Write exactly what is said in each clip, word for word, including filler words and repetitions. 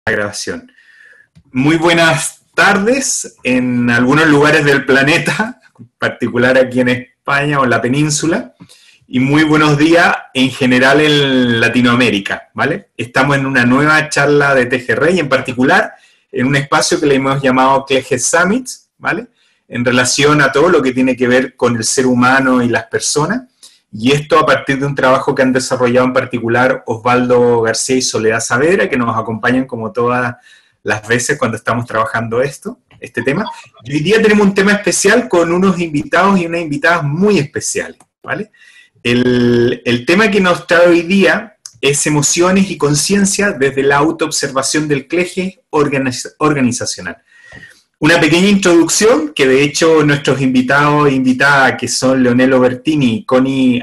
La grabación. Muy buenas tardes en algunos lugares del planeta, en particular aquí en España o en la península, y muy buenos días en general en Latinoamérica, ¿vale? Estamos en una nueva charla de T G R y en particular en un espacio que le hemos llamado C L E G Summits, ¿vale? En relación a todo lo que tiene que ver con el ser humano y las personas, y esto a partir de un trabajo que han desarrollado en particular Osvaldo García y Soledad Saavedra, que nos acompañan como todas las veces cuando estamos trabajando esto, este tema. Y hoy día tenemos un tema especial con unos invitados y unas invitadas muy especiales, ¿vale? El, el tema que nos trae hoy día es emociones y conciencia desde la autoobservación del C L E G organiz, organizacional. Una pequeña introducción, que de hecho nuestros invitados e invitadas, que son Leonel Bertini y Connie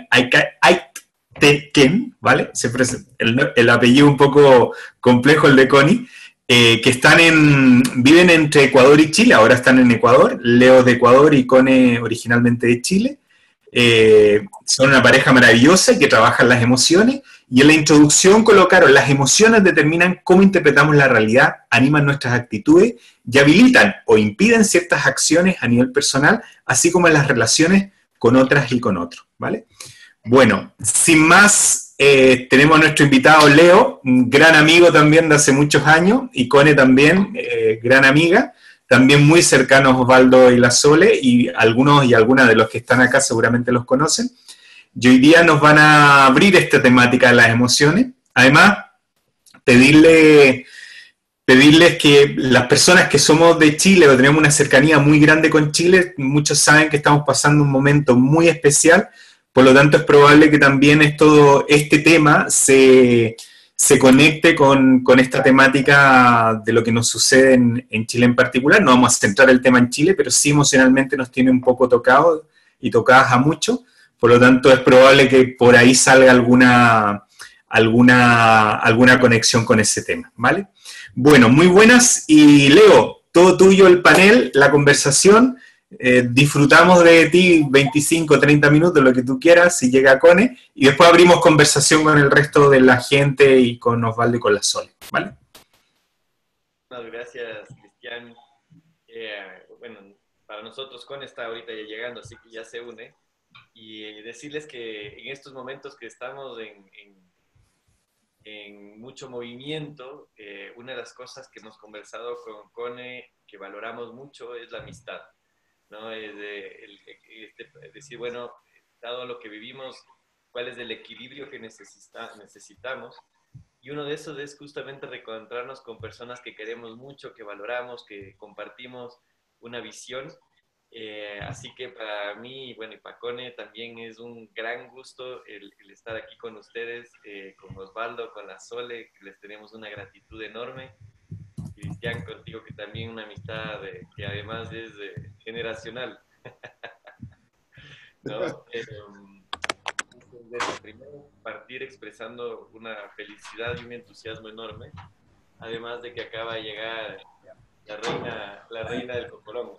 Aitken, ¿vale? Se el, el apellido un poco complejo, el de Connie, eh, que están en, viven entre Ecuador y Chile, ahora están en Ecuador, Leo de Ecuador y Connie originalmente de Chile. Eh, son una pareja maravillosa que trabaja en las emociones, y en la introducción colocaron: las emociones determinan cómo interpretamos la realidad, animan nuestras actitudes y habilitan o impiden ciertas acciones a nivel personal, así como en las relaciones con otras y con otros, ¿vale? Bueno, sin más, eh, tenemos a nuestro invitado Leo, un gran amigo también de hace muchos años, y Cone también, eh, gran amiga, también muy cercanos Osvaldo y la Sole, y algunos y algunas de los que están acá seguramente los conocen. Y hoy día nos van a abrir esta temática de las emociones. Además, pedirle, pedirles que las personas que somos de Chile o tenemos una cercanía muy grande con Chile, muchos saben que estamos pasando un momento muy especial, por lo tanto es probable que también esto, este tema se, se conecte con, con esta temática de lo que nos sucede en, en Chile en particular. No vamos a centrar el tema en Chile, pero sí emocionalmente nos tiene un poco tocados y tocadas a muchos. Por lo tanto, es probable que por ahí salga alguna, alguna, alguna conexión con ese tema, ¿vale? Bueno, muy buenas, y Leo, todo tuyo el panel, la conversación. Eh, disfrutamos de ti veinticinco, treinta minutos, lo que tú quieras, si llega Cone, y después abrimos conversación con el resto de la gente y con Osvaldo y con la Sole, ¿vale? Muchas gracias, Cristian. Eh, bueno, para nosotros Cone está ahorita ya llegando, así que ya se une. Y decirles que en estos momentos que estamos en, en, en mucho movimiento, eh, una de las cosas que hemos conversado con Cone, que valoramos mucho, es la amistad, ¿no? Es de, el, este, decir, bueno, dado lo que vivimos, cuál es el equilibrio que necesita, necesitamos. Y uno de esos es justamente reencontrarnos con personas que queremos mucho, que valoramos, que compartimos una visión. Eh, así que para mí, bueno, y para Cone también es un gran gusto el, el estar aquí con ustedes, eh, con Osvaldo, con la Sole, que les tenemos una gratitud enorme. Cristian, contigo, que también una amistad de, que además es de, generacional. ¿No? Eh, primero, partir expresando una felicidad y un entusiasmo enorme, además de que acaba de llegar la reina, la reina del Cocorón.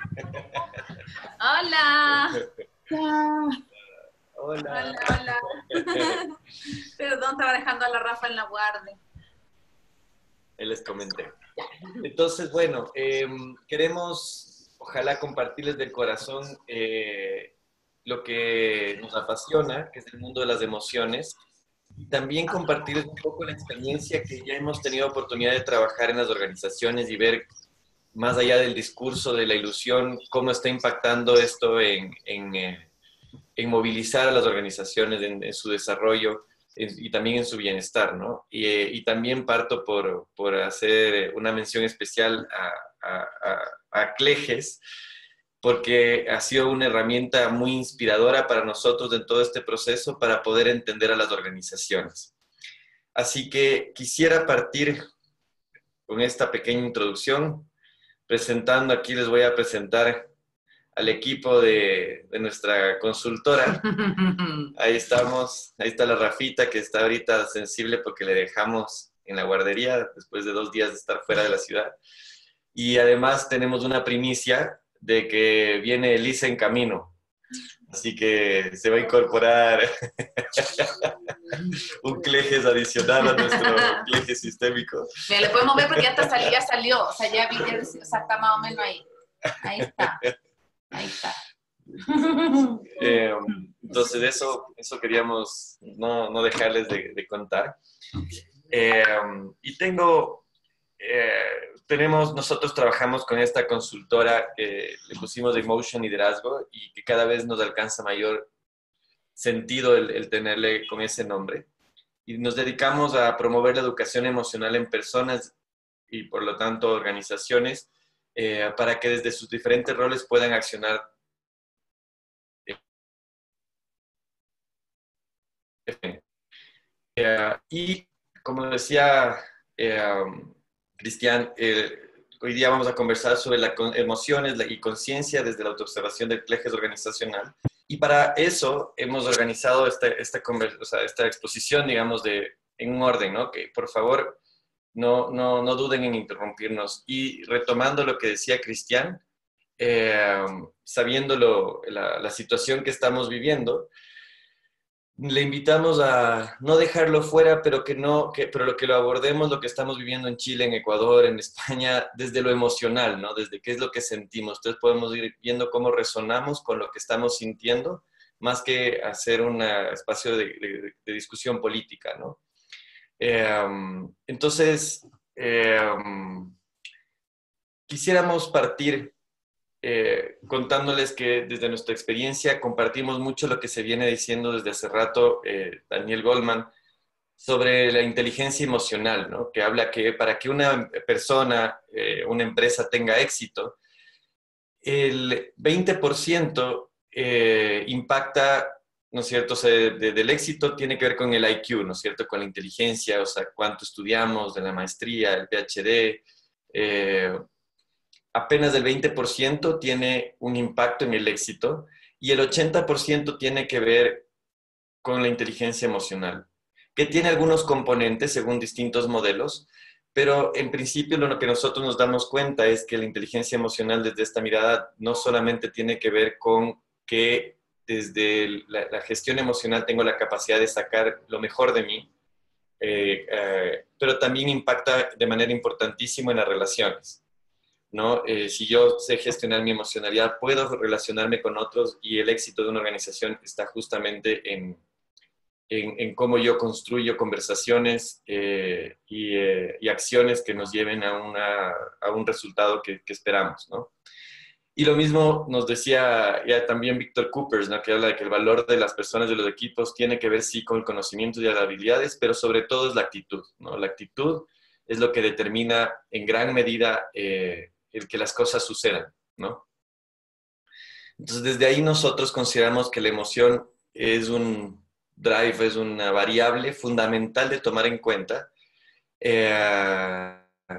Hola. Hola. Hola, hola. Perdón, estaba dejando a la Rafa en la guardia. Les comenté. Entonces, bueno, eh, queremos, ojalá, compartirles del corazón eh, lo que nos apasiona, que es el mundo de las emociones, y también compartirles un poco la experiencia que ya hemos tenido oportunidad de trabajar en las organizaciones y ver, más allá del discurso, de la ilusión, cómo está impactando esto en, en, eh, en movilizar a las organizaciones, en, en su desarrollo en, y también en su bienestar, ¿no? Y, eh, y también parto por, por hacer una mención especial a, a, a, a C L E G S, porque ha sido una herramienta muy inspiradora para nosotros en todo este proceso para poder entender a las organizaciones. Así que quisiera partir con esta pequeña introducción, presentando, aquí les voy a presentar al equipo de, de nuestra consultora. Ahí estamos, ahí está la Rafita, que está ahorita sensible porque le dejamos en la guardería después de dos días de estar fuera de la ciudad. Y además tenemos una primicia de que viene Elisa en camino. Así que se va a incorporar un clejes adicional a nuestro clejes sistémico. Mira, le podemos ver porque ya, está salió, ya salió, o sea, ya vi que o sea, está más o menos ahí. Ahí está, ahí está. Eh, entonces eso, eso queríamos no, no dejarles de, de contar. Eh, y tengo, eh, tenemos, nosotros trabajamos con esta consultora que le pusimos de Emotion Liderazgo y que cada vez nos alcanza mayor sentido el, el tenerle con ese nombre. Y nos dedicamos a promover la educación emocional en personas y por lo tanto organizaciones eh, para que desde sus diferentes roles puedan accionar eh, y como decía eh, Cristian, eh, hoy día vamos a conversar sobre las emociones y conciencia desde la autoobservación del clejes organizacional. Y para eso hemos organizado esta, esta, o sea, esta exposición, digamos, de, en un orden, ¿no? Que por favor no, no, no duden en interrumpirnos. Y retomando lo que decía Cristian, eh, sabiendo lo, la, la situación que estamos viviendo, le invitamos a no dejarlo fuera, pero que no, que, pero lo que lo abordemos, lo que estamos viviendo en Chile, en Ecuador, en España, desde lo emocional, ¿no? Desde qué es lo que sentimos. Entonces podemos ir viendo cómo resonamos con lo que estamos sintiendo, más que hacer un espacio de, de, de discusión política, ¿no? Eh, entonces, eh, quisiéramos partir Eh, contándoles que desde nuestra experiencia compartimos mucho lo que se viene diciendo desde hace rato eh, Daniel Goleman sobre la inteligencia emocional, ¿no? Que habla que para que una persona, eh, una empresa tenga éxito, el veinte por ciento eh, impacta, ¿no es cierto? O sea, de, del éxito tiene que ver con el I Q, ¿no es cierto? Con la inteligencia, o sea, cuánto estudiamos, de la maestría, el P H D, eh, apenas el veinte por ciento tiene un impacto en el éxito y el ochenta por ciento tiene que ver con la inteligencia emocional, que tiene algunos componentes según distintos modelos, pero en principio lo que nosotros nos damos cuenta es que la inteligencia emocional desde esta mirada no solamente tiene que ver con que desde la, la gestión emocional tengo la capacidad de sacar lo mejor de mí, eh, eh, pero también impacta de manera importantísima en las relaciones, ¿no? Eh, si yo sé gestionar mi emocionalidad, puedo relacionarme con otros y el éxito de una organización está justamente en, en, en cómo yo construyo conversaciones eh, y, eh, y acciones que nos lleven a, una, a un resultado que, que esperamos, ¿no? Y lo mismo nos decía ya también Víctor Coopers, ¿no? Que habla de que el valor de las personas, de los equipos, tiene que ver sí con el conocimiento y las habilidades, pero sobre todo es la actitud, ¿no? La actitud es lo que determina en gran medida eh, el que las cosas sucedan, ¿no? Entonces, desde ahí nosotros consideramos que la emoción es un drive, es una variable fundamental de tomar en cuenta eh,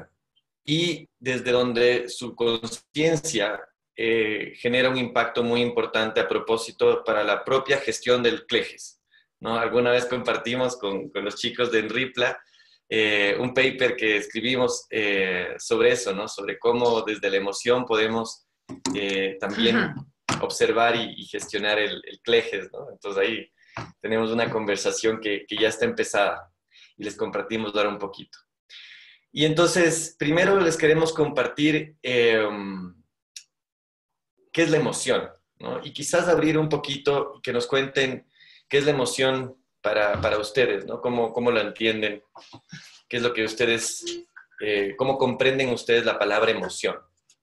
y desde donde su conciencia eh, genera un impacto muy importante a propósito para la propia gestión del cleges, ¿no? Alguna vez compartimos con, con los chicos de Enripla eh, un paper que escribimos eh, sobre eso, ¿no? Sobre cómo desde la emoción podemos eh, también observar y, y gestionar el, el cleges, ¿no? Entonces ahí tenemos una conversación que, que ya está empezada y les compartimos ahora un poquito. Y entonces, primero les queremos compartir eh, qué es la emoción, ¿no? Y quizás abrir un poquito y que nos cuenten qué es la emoción para, para ustedes, ¿no? ¿Cómo, cómo lo entienden? ¿Qué es lo que ustedes, eh, cómo comprenden ustedes la palabra emoción?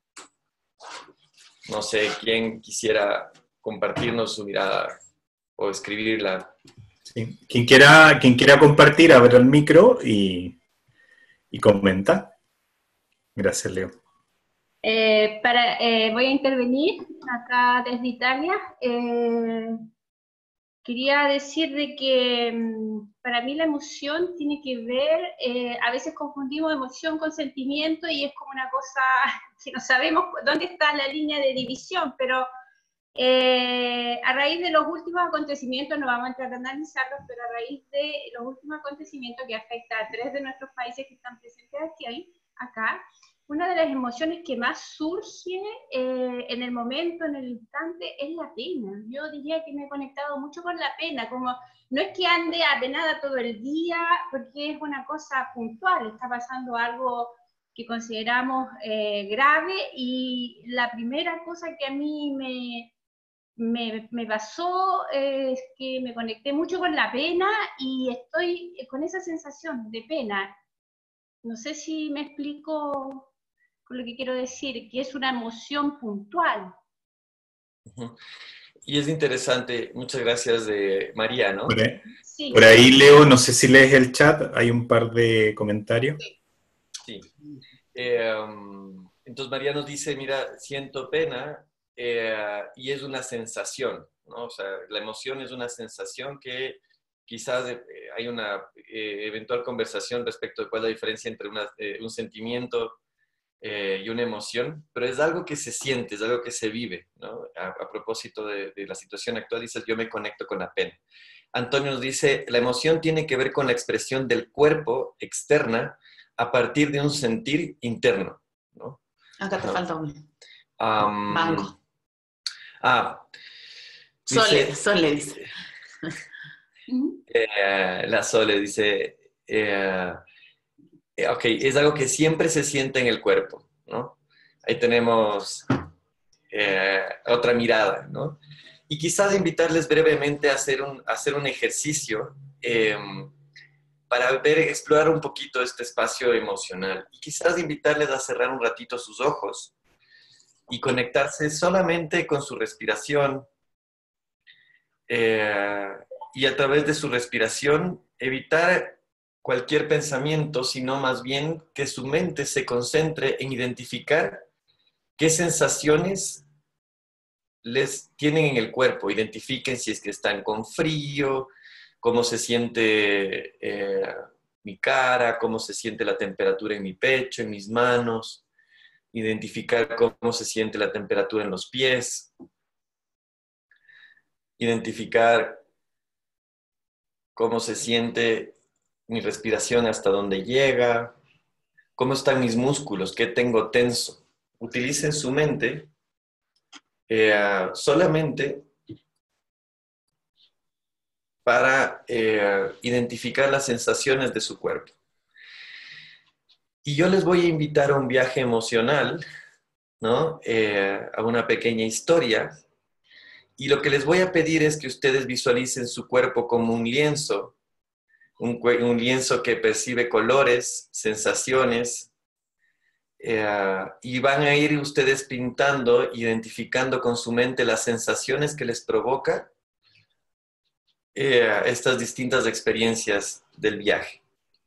No sé, ¿quién quisiera compartirnos su mirada o escribirla? Sí. Quien quiera, quien quiera compartir, abre el micro y, y comenta. Gracias, Leo. Eh, para, eh, voy a intervenir acá desde Italia. Eh, quería decir de que um, para mí la emoción tiene que ver, eh, a veces confundimos emoción con sentimiento y es como una cosa que no sabemos dónde está la línea de división, pero eh, a raíz de los últimos acontecimientos, no vamos a entrar a analizarlos, pero a raíz de los últimos acontecimientos que afectan a tres de nuestros países que están presentes aquí, acá, una de las emociones que más surge eh, en el momento, en el instante, es la pena. Yo diría que me he conectado mucho con la pena, como no es que ande apenada todo el día, porque es una cosa puntual, está pasando algo que consideramos eh, grave, y la primera cosa que a mí me, me, me pasó es que me conecté mucho con la pena y estoy con esa sensación de pena. No sé si me explico con lo que quiero decir, que es una emoción puntual. Uh-huh. Y es interesante, muchas gracias de María, ¿no? Por ahí, Sí. por ahí, Leo, no sé si lees el chat, hay un par de comentarios. Sí. Eh, um, entonces María nos dice, mira, siento pena eh, y es una sensación, ¿no? O sea, la emoción es una sensación que quizás eh, hay una eh, eventual conversación respecto de cuál es la diferencia entre una, eh, un sentimiento eh, y una emoción, pero es algo que se siente, es algo que se vive, ¿no? A, a propósito de, de la situación actual, dices, yo me conecto con la pena. Antonio nos dice, la emoción tiene que ver con la expresión del cuerpo externa a partir de un sentir interno, ¿no? Acá te No. falta uno. Um, Banco. Ah. Sole, Dice, Sole dice. eh, la Sole dice, eh, eh, ok, es algo que siempre se siente en el cuerpo, ¿no? Ahí tenemos eh, otra mirada, ¿no? Y quizás invitarles brevemente a hacer un, a hacer un ejercicio eh, para ver, explorar un poquito este espacio emocional. Y quizás invitarles a cerrar un ratito sus ojos y conectarse solamente con su respiración. Eh, y a través de su respiración evitar cualquier pensamiento, sino más bien que su mente se concentre en identificar qué sensaciones les tienen en el cuerpo. Identifiquen si es que están con frío, cómo se siente eh, mi cara, cómo se siente la temperatura en mi pecho, en mis manos. Identificar cómo se siente la temperatura en los pies. Identificar cómo se siente mi respiración, hasta dónde llega, cómo están mis músculos, qué tengo tenso. Utilicen su mente eh, solamente para eh, identificar las sensaciones de su cuerpo. Y yo les voy a invitar a un viaje emocional, ¿no? Eh, a una pequeña historia. Y lo que les voy a pedir es que ustedes visualicen su cuerpo como un lienzo, un, un lienzo que percibe colores, sensaciones, eh, y van a ir ustedes pintando, identificando con su mente las sensaciones que les provoca eh, estas distintas experiencias del viaje.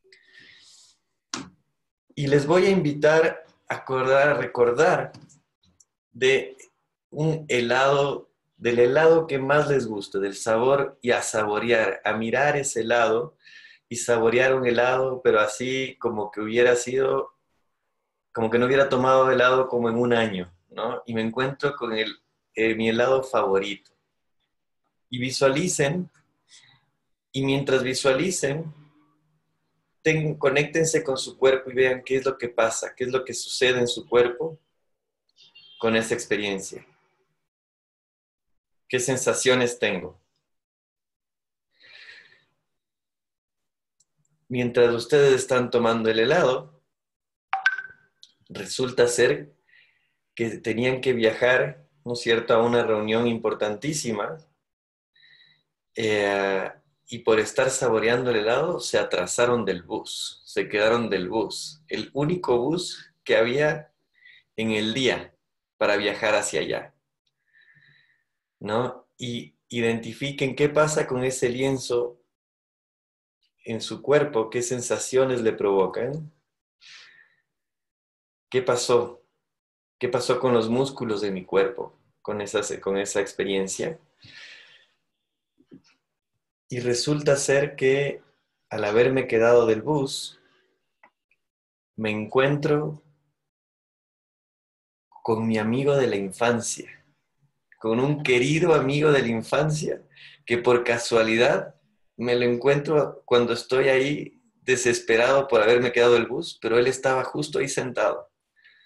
Y les voy a invitar a acordar, a recordar de un helado, del helado que más les guste, del sabor, y a saborear, a mirar ese helado y saborear un helado, pero así como que hubiera sido, como que no hubiera tomado helado como en un año, ¿no? Y me encuentro con el, eh, mi helado favorito. Y visualicen, y mientras visualicen, ten, conéctense con su cuerpo y vean qué es lo que pasa, qué es lo que sucede en su cuerpo con esa experiencia. ¿Qué sensaciones tengo? Mientras ustedes están tomando el helado, resulta ser que tenían que viajar, ¿no es cierto?, a una reunión importantísima, eh, y por estar saboreando el helado se atrasaron del bus, se quedaron del bus, el único bus que había en el día para viajar hacia allá, ¿no? Y identifiquen qué pasa con ese lienzo en su cuerpo, qué sensaciones le provocan, qué pasó, qué pasó con los músculos de mi cuerpo, con esa, con esa experiencia. Y resulta ser que al haberme quedado del bus, me encuentro con mi amigo de la infancia, con un querido amigo de la infancia, que por casualidad me lo encuentro cuando estoy ahí desesperado por haberme quedado del bus, pero él estaba justo ahí sentado.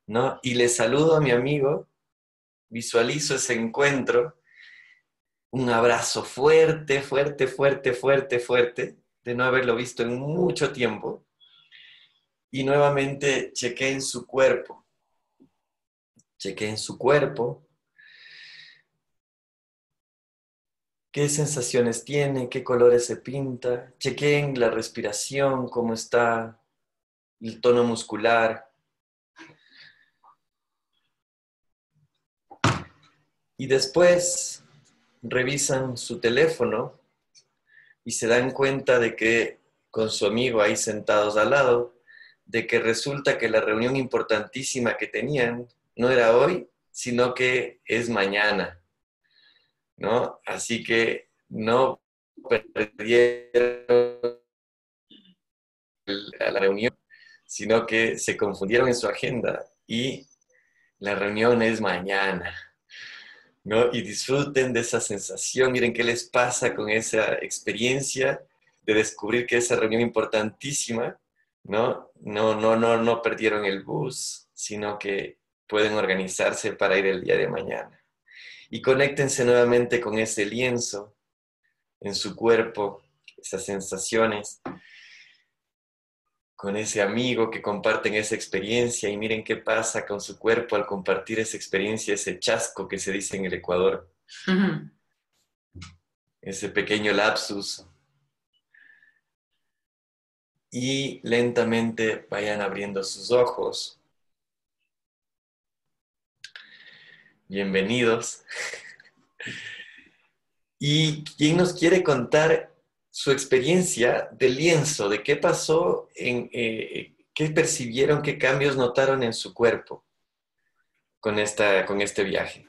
¿no? Y le saludo a mi amigo, visualizo ese encuentro, un abrazo fuerte, fuerte, fuerte, fuerte, fuerte, de no haberlo visto en mucho tiempo, y nuevamente chequé en su cuerpo, chequé en su cuerpo, qué sensaciones tiene, qué colores se pinta, chequé en la respiración, cómo está el tono muscular. Y después revisan su teléfono y se dan cuenta de que con su amigo ahí sentados al lado, de que resulta que la reunión importantísima que tenían no era hoy, sino que es mañana, ¿no? Así que no perdieron la reunión, sino que se confundieron en su agenda y la reunión es mañana, ¿no? Y disfruten de esa sensación, miren qué les pasa con esa experiencia de descubrir que esa reunión importantísima, ¿no? No, no, no, no perdieron el bus, sino que pueden organizarse para ir el día de mañana. Y conéctense nuevamente con ese lienzo en su cuerpo, esas sensaciones, con ese amigo que comparten esa experiencia y miren qué pasa con su cuerpo al compartir esa experiencia, ese chasco que se dice en el Ecuador. Uh-huh. Ese pequeño lapsus. Y lentamente vayan abriendo sus ojos. Bienvenidos. ¿Y quién nos quiere contar su experiencia del lienzo? ¿De qué pasó? En, eh, ¿Qué percibieron? ¿Qué cambios notaron en su cuerpo con, esta, con este viaje?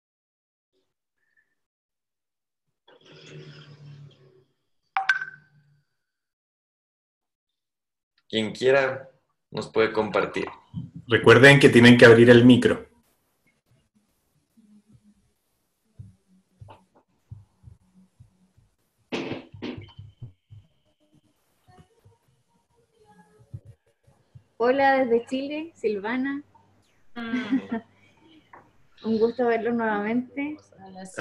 Quien quiera nos puede compartir. Recuerden que tienen que abrir el micro. Hola desde Chile, Silvana. Mm. Un gusto verlo nuevamente. Hola, sí.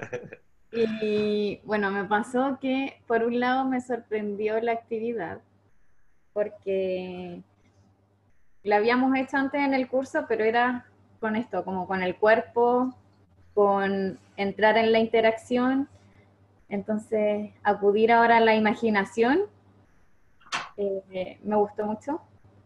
Y bueno, me pasó que por un lado me sorprendió la actividad, porque la habíamos hecho antes en el curso, pero era con esto, como con el cuerpo, con entrar en la interacción. Entonces, acudir ahora a la imaginación eh, me gustó mucho.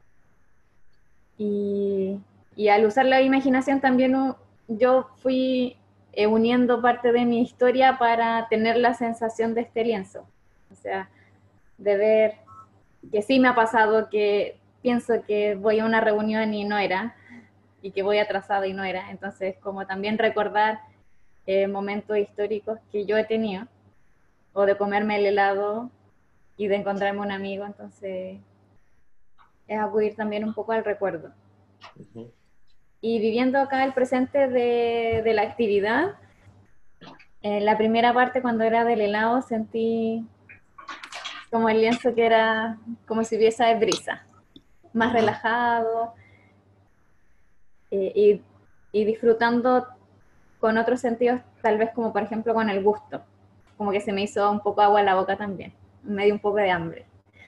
Y, y al usar la imaginación también yo fui eh, uniendo parte de mi historia para tener la sensación de este lienzo. O sea, de ver que sí me ha pasado que pienso que voy a una reunión y no era, y que voy atrasada y no era. Entonces, como también recordar eh, momentos históricos que yo he tenido, o de comerme el helado y de encontrarme un amigo, entonces es acudir también un poco al recuerdo. Uh-huh. Y viviendo acá el presente de, de la actividad, en la primera parte cuando era del helado sentí como el lienzo que era como si hubiese brisa, más relajado eh, y, y disfrutando con otros sentidos, tal vez como por ejemplo con el gusto, como que se me hizo un poco agua en la boca también, me dio un poco de hambre.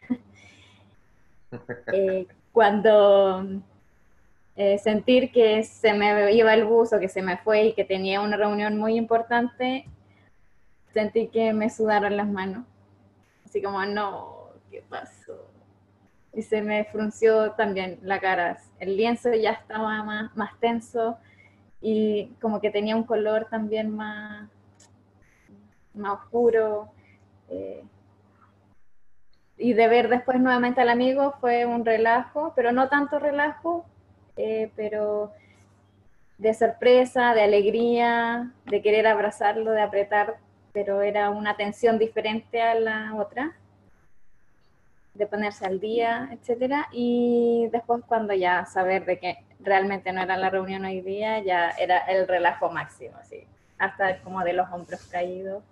eh, cuando eh, sentir que se me iba el bus o que se me fue y que tenía una reunión muy importante, sentí que me sudaron las manos, así como no, ¿qué pasó? Y se me frunció también la cara, el lienzo ya estaba más, más tenso y como que tenía un color también más, más oscuro. Eh, y de ver después nuevamente al amigo fue un relajo, pero no tanto relajo, eh, pero de sorpresa, de alegría, de querer abrazarlo, de apretar, pero era una tensión diferente a la otra, de ponerse al día, etcétera. Y después cuando ya saber de que realmente no era la reunión hoy día, ya era el relajo máximo, así, hasta como de los hombros caídos.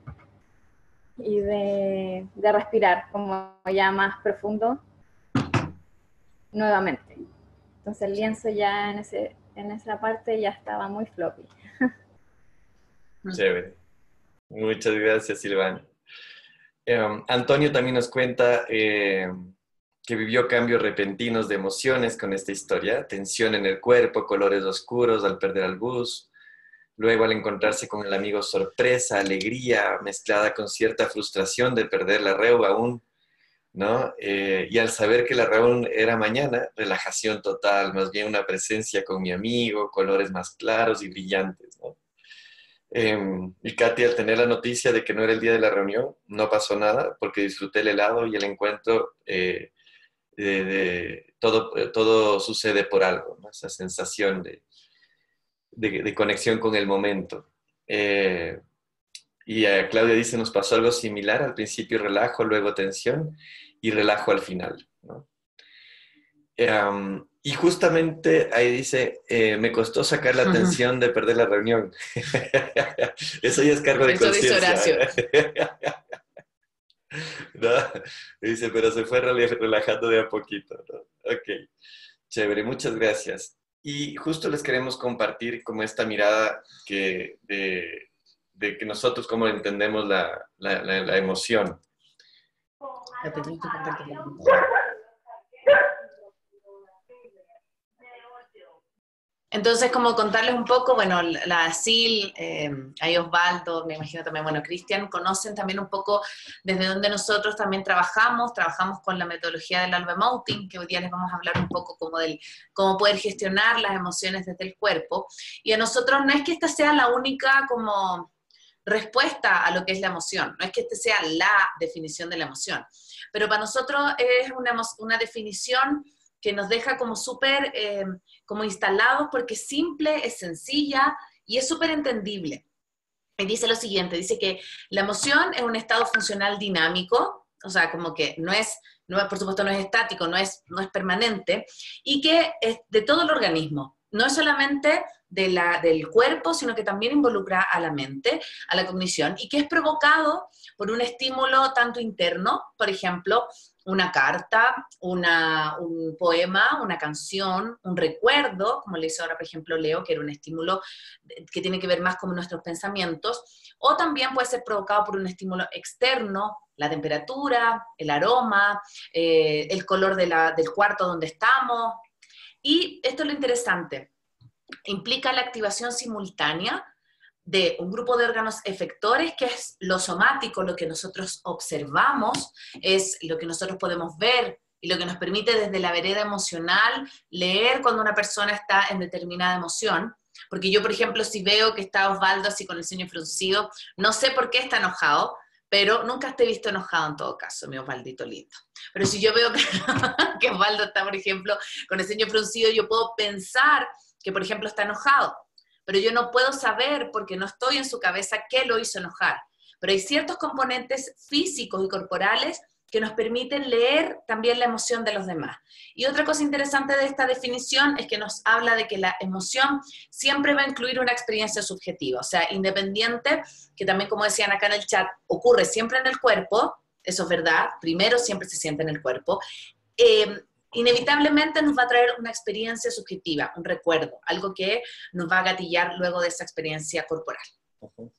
Y de, de respirar como ya más profundo nuevamente. Entonces el lienzo ya en, ese, en esa parte ya estaba muy floppy. Chévere. Muchas gracias, Silvana. Eh, Antonio también nos cuenta eh, que vivió cambios repentinos de emociones con esta historia, tensión en el cuerpo, colores oscuros al perder al bus, luego al encontrarse con el amigo sorpresa, alegría mezclada con cierta frustración de perder la reu aún, ¿no? Eh, y al saber que la reunión era mañana, relajación total, más bien una presencia con mi amigo, colores más claros y brillantes, ¿no? Eh, y Katy, al tener la noticia de que no era el día de la reunión, no pasó nada porque disfruté el helado y el encuentro, eh, de, de, todo, todo sucede por algo, ¿no? Esa sensación de, de, de conexión con el momento. Eh, y a Claudia dice, nos pasó algo similar, al principio relajo, luego tensión y relajo al final, ¿no? Um, y justamente ahí dice, eh, me costó sacar la tensión de perder la reunión. Eso ya es cargo de conciencia. ¿No? Dice, pero se fue relajando de a poquito, ¿no? Ok, chévere, muchas gracias. Y justo les queremos compartir como esta mirada que, de, de que nosotros cómo entendemos la, la, la, la emoción. Entonces, como contarles un poco, bueno, la Sil, eh, hay Osvaldo, me imagino también, bueno, Cristian, conocen también un poco desde donde nosotros también trabajamos, trabajamos con la metodología del Alba Emoting, que hoy día les vamos a hablar un poco como del cómo poder gestionar las emociones desde el cuerpo, y a nosotros no es que esta sea la única como respuesta a lo que es la emoción, no es que esta sea la definición de la emoción, pero para nosotros es una, una definición que nos deja como súper eh, como instalados porque es simple, es sencilla y es súper entendible. Y dice lo siguiente, dice que la emoción es un estado funcional dinámico, o sea, como que no es, no, por supuesto no es estático, no es, no es permanente, y que es de todo el organismo. No es solamente de la, del cuerpo, sino que también involucra a la mente, a la cognición, y que es provocado por un estímulo tanto interno, por ejemplo, una carta, una, un poema, una canción, un recuerdo, como le hizo ahora, por ejemplo, Leo, que era un estímulo que tiene que ver más con nuestros pensamientos, o también puede ser provocado por un estímulo externo, la temperatura, el aroma, eh, el color de la, del cuarto donde estamos. Y esto es lo interesante, implica la activación simultánea de un grupo de órganos efectores, que es lo somático, lo que nosotros observamos, es lo que nosotros podemos ver y lo que nos permite desde la vereda emocional leer cuando una persona está en determinada emoción. Porque yo, por ejemplo, si veo que está Osvaldo así con el ceño fruncido, no sé por qué está enojado, pero nunca te he visto enojado en todo caso, mi Osvaldito lindo. Pero si yo veo que, que Osvaldo está, por ejemplo, con el ceño fruncido, yo puedo pensar que, por ejemplo, está enojado. Pero yo no puedo saber, porque no estoy en su cabeza, qué lo hizo enojar. Pero hay ciertos componentes físicos y corporales que nos permiten leer también la emoción de los demás. Y otra cosa interesante de esta definición es que nos habla de que la emoción siempre va a incluir una experiencia subjetiva, o sea, independiente, que también, como decían acá en el chat, ocurre siempre en el cuerpo, eso es verdad, primero siempre se siente en el cuerpo, eh, inevitablemente nos va a traer una experiencia subjetiva, un recuerdo, algo que nos va a gatillar luego de esa experiencia corporal. Uh-huh.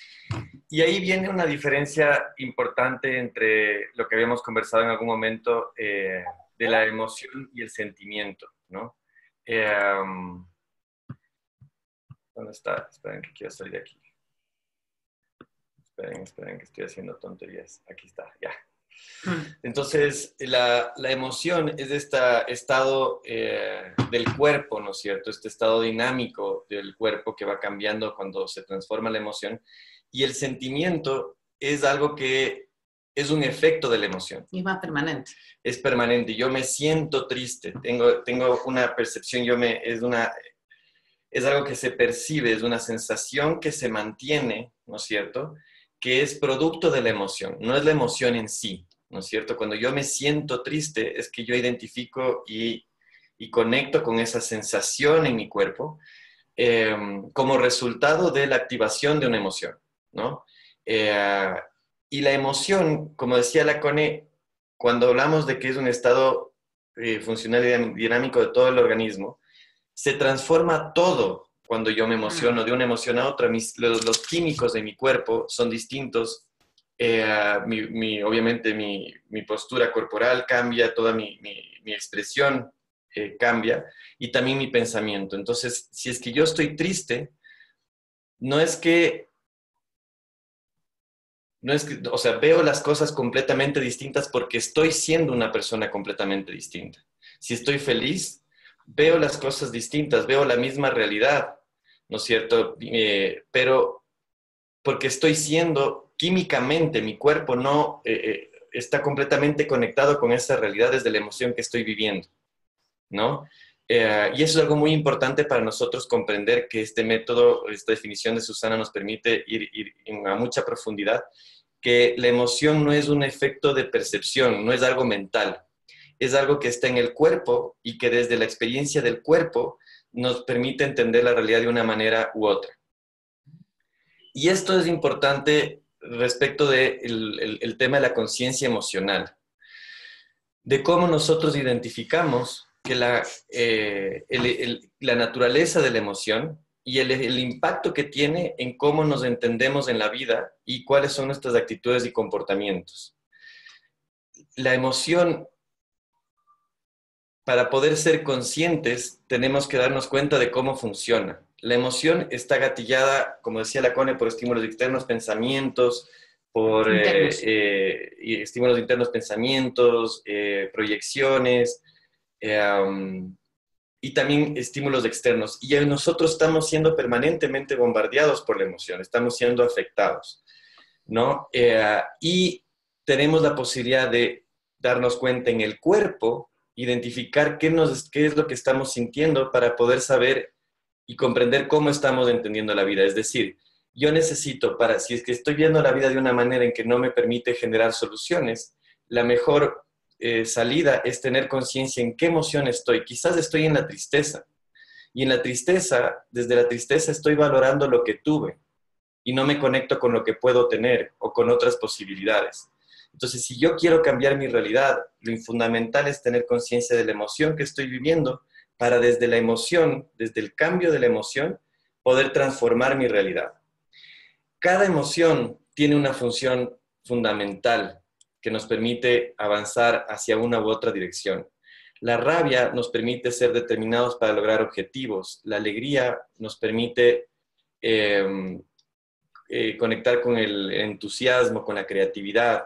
Y ahí viene una diferencia importante entre lo que habíamos conversado en algún momento eh, de la emoción y el sentimiento, ¿no? Eh, um, ¿Dónde está? Esperen que quiero salir de aquí. Esperen, esperen que estoy haciendo tonterías. Aquí está, ya. Entonces, la, la emoción es este estado eh, del cuerpo, ¿no es cierto? Este estado dinámico del cuerpo que va cambiando cuando se transforma la emoción. Y el sentimiento es algo que es un efecto de la emoción. Y es más permanente. Es permanente. Yo me siento triste. Tengo, tengo una percepción, yo me, es, una, es algo que se percibe, es una sensación que se mantiene, ¿no es cierto?, que es producto de la emoción, no es la emoción en sí, ¿no es cierto? Cuando yo me siento triste es que yo identifico y, y conecto con esa sensación en mi cuerpo eh, como resultado de la activación de una emoción, ¿no? Eh, y la emoción, como decía la Cone, cuando hablamos de que es un estado eh, funcional y dinámico de todo el organismo, se transforma todo cuando yo me emociono de una emoción a otra. Mis, los, los químicos de mi cuerpo son distintos. Eh, mi, mi, obviamente mi, mi postura corporal cambia, toda mi, mi, mi expresión eh, cambia, y también mi pensamiento. Entonces, si es que yo estoy triste, no es que, no es que, o sea, veo las cosas completamente distintas porque estoy siendo una persona completamente distinta. Si estoy feliz, veo las cosas distintas, veo la misma realidad, ¿no es cierto? Eh, pero porque estoy siendo químicamente, mi cuerpo no eh, eh, está completamente conectado con esa realidad desde la emoción que estoy viviendo, ¿no? Eh, y eso es algo muy importante para nosotros comprender, que este método, esta definición de Susana nos permite ir, ir a mucha profundidad, que la emoción no es un efecto de percepción, no es algo mental, es algo que está en el cuerpo y que desde la experiencia del cuerpo nos permite entender la realidad de una manera u otra. Y esto es importante respecto del de el, el tema de la conciencia emocional, de cómo nosotros identificamos que la, eh, el, el, la naturaleza de la emoción y el, el impacto que tiene en cómo nos entendemos en la vida y cuáles son nuestras actitudes y comportamientos. La emoción, para poder ser conscientes, tenemos que darnos cuenta de cómo funciona. La emoción está gatillada, como decía la Cone, por estímulos externos, pensamientos, por internos. Eh, eh, estímulos internos, pensamientos, eh, proyecciones, eh, um, y también estímulos externos. Y nosotros estamos siendo permanentemente bombardeados por la emoción, estamos siendo afectados, ¿no? Eh, y tenemos la posibilidad de darnos cuenta en el cuerpo, identificar qué, nos, qué es lo que estamos sintiendo para poder saber y comprender cómo estamos entendiendo la vida. Es decir, yo necesito, para, si es que estoy viendo la vida de una manera en que no me permite generar soluciones, la mejor eh, salida es tener conciencia en qué emoción estoy. Quizás estoy en la tristeza, y en la tristeza, desde la tristeza estoy valorando lo que tuve, y no me conecto con lo que puedo tener o con otras posibilidades. Entonces, si yo quiero cambiar mi realidad, lo fundamental es tener conciencia de la emoción que estoy viviendo, para desde la emoción, desde el cambio de la emoción, poder transformar mi realidad. Cada emoción tiene una función fundamental que nos permite avanzar hacia una u otra dirección. La rabia nos permite ser determinados para lograr objetivos. La alegría nos permite eh, eh, conectar con el entusiasmo, con la creatividad,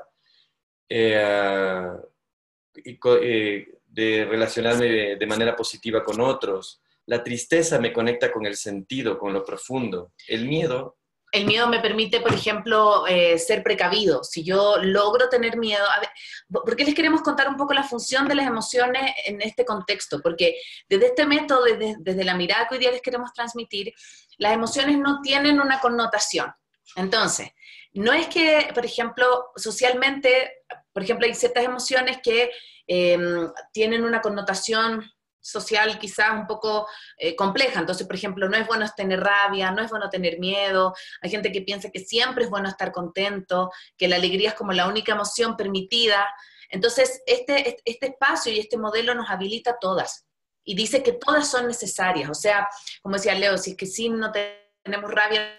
eh, y, eh, de relacionarme de, de manera positiva con otros. La tristeza me conecta con el sentido, con lo profundo. El miedo... El miedo me permite, por ejemplo, eh, ser precavido. Si yo logro tener miedo... A ver, ¿por qué les queremos contar un poco la función de las emociones en este contexto? Porque desde este método, desde, desde la mirada que hoy día les queremos transmitir, las emociones no tienen una connotación. Entonces, no es que, por ejemplo, socialmente, por ejemplo, hay ciertas emociones que eh, tienen una connotación social quizás un poco eh, compleja. Entonces, por ejemplo, no es bueno tener rabia, no es bueno tener miedo. Hay gente que piensa que siempre es bueno estar contento, que la alegría es como la única emoción permitida. Entonces, este, este espacio y este modelo nos habilita a todas. Y dice que todas son necesarias. O sea, como decía Leo, si es que sí no tenemos rabia,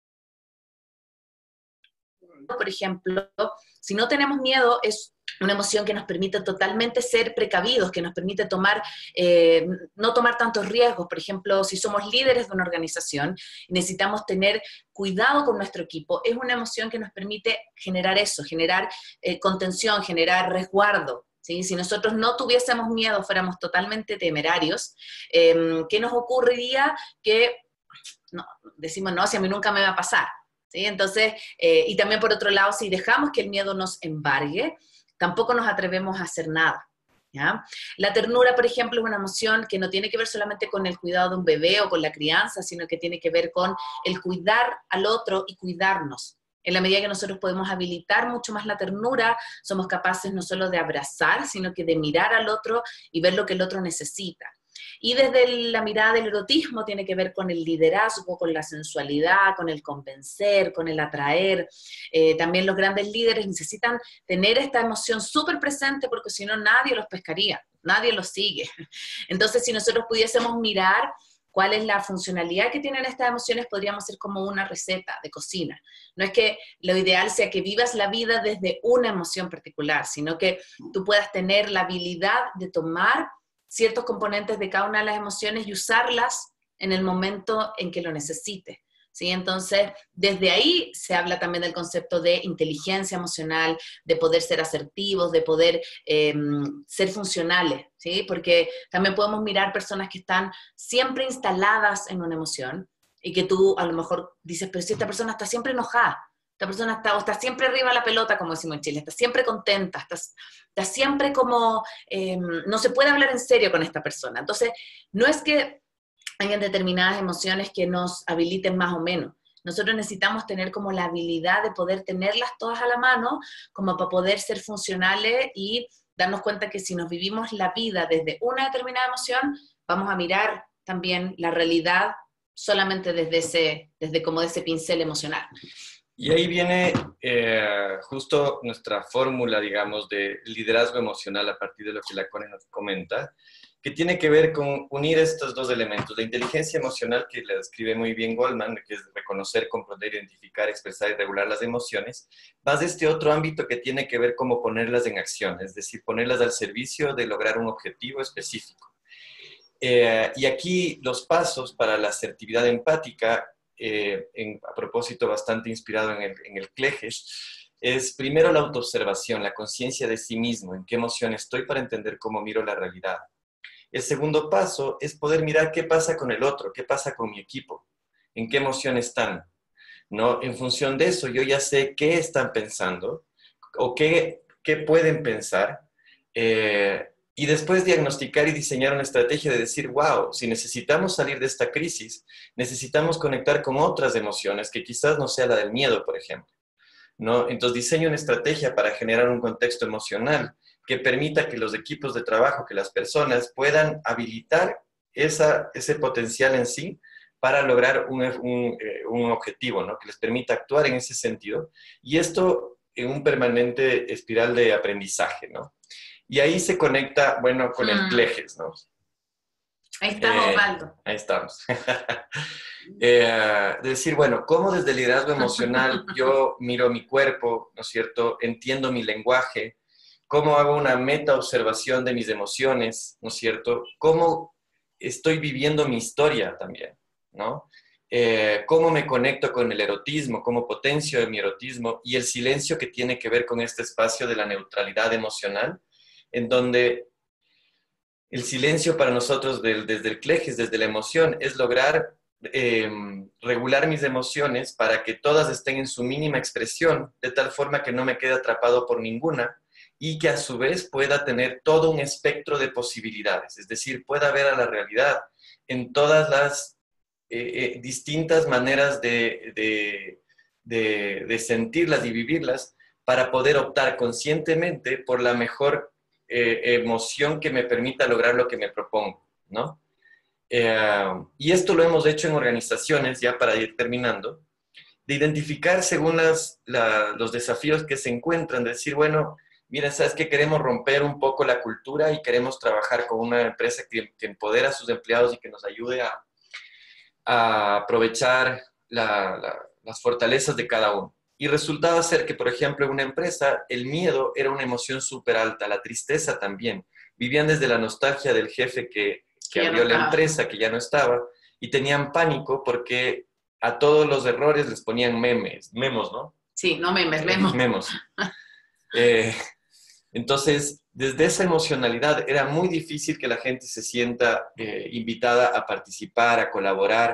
por ejemplo, si no tenemos miedo, es una emoción que nos permite totalmente ser precavidos, que nos permite tomar, eh, no tomar tantos riesgos. Por ejemplo, si somos líderes de una organización, necesitamos tener cuidado con nuestro equipo. Es una emoción que nos permite generar eso, generar eh, contención, generar resguardo. ¿Sí? Si nosotros no tuviésemos miedo, fuéramos totalmente temerarios, eh, ¿qué nos ocurriría? Que no, decimos, no, si a mí nunca me va a pasar. ¿Sí? Entonces, eh, y también por otro lado, si dejamos que el miedo nos embargue, tampoco nos atrevemos a hacer nada. ¿Ya? La ternura, por ejemplo, es una emoción que no tiene que ver solamente con el cuidado de un bebé o con la crianza, sino que tiene que ver con el cuidar al otro y cuidarnos. En la medida que nosotros podemos habilitar mucho más la ternura, somos capaces no solo de abrazar, sino que de mirar al otro y ver lo que el otro necesita. Y desde la mirada del erotismo tiene que ver con el liderazgo, con la sensualidad, con el convencer, con el atraer. Eh, también los grandes líderes necesitan tener esta emoción súper presente porque si no nadie los pescaría. nadie los sigue. Entonces, si nosotros pudiésemos mirar cuál es la funcionalidad que tienen estas emociones, podríamos hacer como una receta de cocina. No es que lo ideal sea que vivas la vida desde una emoción particular, sino que tú puedas tener la habilidad de tomar ciertos componentes de cada una de las emociones y usarlas en el momento en que lo necesites. ¿Sí? Entonces, desde ahí se habla también del concepto de inteligencia emocional, de poder ser asertivos, de poder eh, ser funcionales, ¿sí? Porque también podemos mirar personas que están siempre instaladas en una emoción y que tú a lo mejor dices, pero si esta persona está siempre enojada, esta persona está, o está siempre arriba de la pelota, como decimos en Chile, está siempre contenta, está, está siempre como, eh, no se puede hablar en serio con esta persona. Entonces, no es que hay determinadas emociones que nos habiliten más o menos. Nosotros necesitamos tener como la habilidad de poder tenerlas todas a la mano, como para poder ser funcionales y darnos cuenta que si nos vivimos la vida desde una determinada emoción, vamos a mirar también la realidad solamente desde ese, desde como de ese pincel emocional. Y ahí viene eh, justo nuestra fórmula, digamos, de liderazgo emocional a partir de lo que la Connie nos comenta, que tiene que ver con unir estos dos elementos. La inteligencia emocional, que la describe muy bien Goldman, que es reconocer, comprender, identificar, expresar y regular las emociones, más de este otro ámbito que tiene que ver cómo ponerlas en acción, es decir, ponerlas al servicio de lograr un objetivo específico. Eh, y aquí los pasos para la asertividad empática, eh, en, a propósito bastante inspirado en el, en el Cleges, es primero la autoobservación, la conciencia de sí mismo, en qué emoción estoy para entender cómo miro la realidad. El segundo paso es poder mirar qué pasa con el otro, qué pasa con mi equipo, en qué emoción están, ¿no? En función de eso, yo ya sé qué están pensando o qué, qué pueden pensar, eh, y después diagnosticar y diseñar una estrategia de decir, wow, si necesitamos salir de esta crisis, necesitamos conectar con otras emociones, que quizás no sea la del miedo, por ejemplo, ¿no? Entonces diseño una estrategia para generar un contexto emocional que permita que los equipos de trabajo, que las personas puedan habilitar esa, ese potencial en sí para lograr un, un, eh, un objetivo, ¿no? Que les permita actuar en ese sentido. Y esto en un permanente espiral de aprendizaje, ¿no? Y ahí se conecta, bueno, con el Cleges, ¿no? Ahí estamos, eh, Osvaldo. Ahí estamos. eh, decir, bueno, ¿cómo desde el liderazgo emocional yo miro mi cuerpo, ¿no es cierto? Entiendo mi lenguaje, cómo hago una meta observación de mis emociones, ¿no es cierto? Cómo estoy viviendo mi historia también, ¿no? Eh, cómo me conecto con el erotismo, cómo potencio mi erotismo y el silencio que tiene que ver con este espacio de la neutralidad emocional, en donde el silencio para nosotros del, desde el Cleges, desde la emoción, es lograr eh, regular mis emociones para que todas estén en su mínima expresión, de tal forma que no me quede atrapado por ninguna, y que a su vez pueda tener todo un espectro de posibilidades, es decir, pueda ver a la realidad en todas las eh, eh, distintas maneras de, de, de, de sentirlas y vivirlas para poder optar conscientemente por la mejor eh, emoción que me permita lograr lo que me propongo, ¿no? Eh, y esto lo hemos hecho en organizaciones, ya para ir terminando, de identificar según las, la, los desafíos que se encuentran, de decir, bueno, mira, ¿sabes qué? Queremos romper un poco la cultura y queremos trabajar con una empresa que, que empodera a sus empleados y que nos ayude a, a aprovechar la, la, las fortalezas de cada uno. Y resultaba ser que, por ejemplo, en una empresa, el miedo era una emoción súper alta, la tristeza también. Vivían desde la nostalgia del jefe que, que abrió la empresa, que ya no estaba, y tenían pánico porque a todos los errores les ponían memes, memos, ¿no? Sí, no memes, memos. Memos. Eh, entonces, desde esa emocionalidad era muy difícil que la gente se sienta eh, invitada a participar, a colaborar,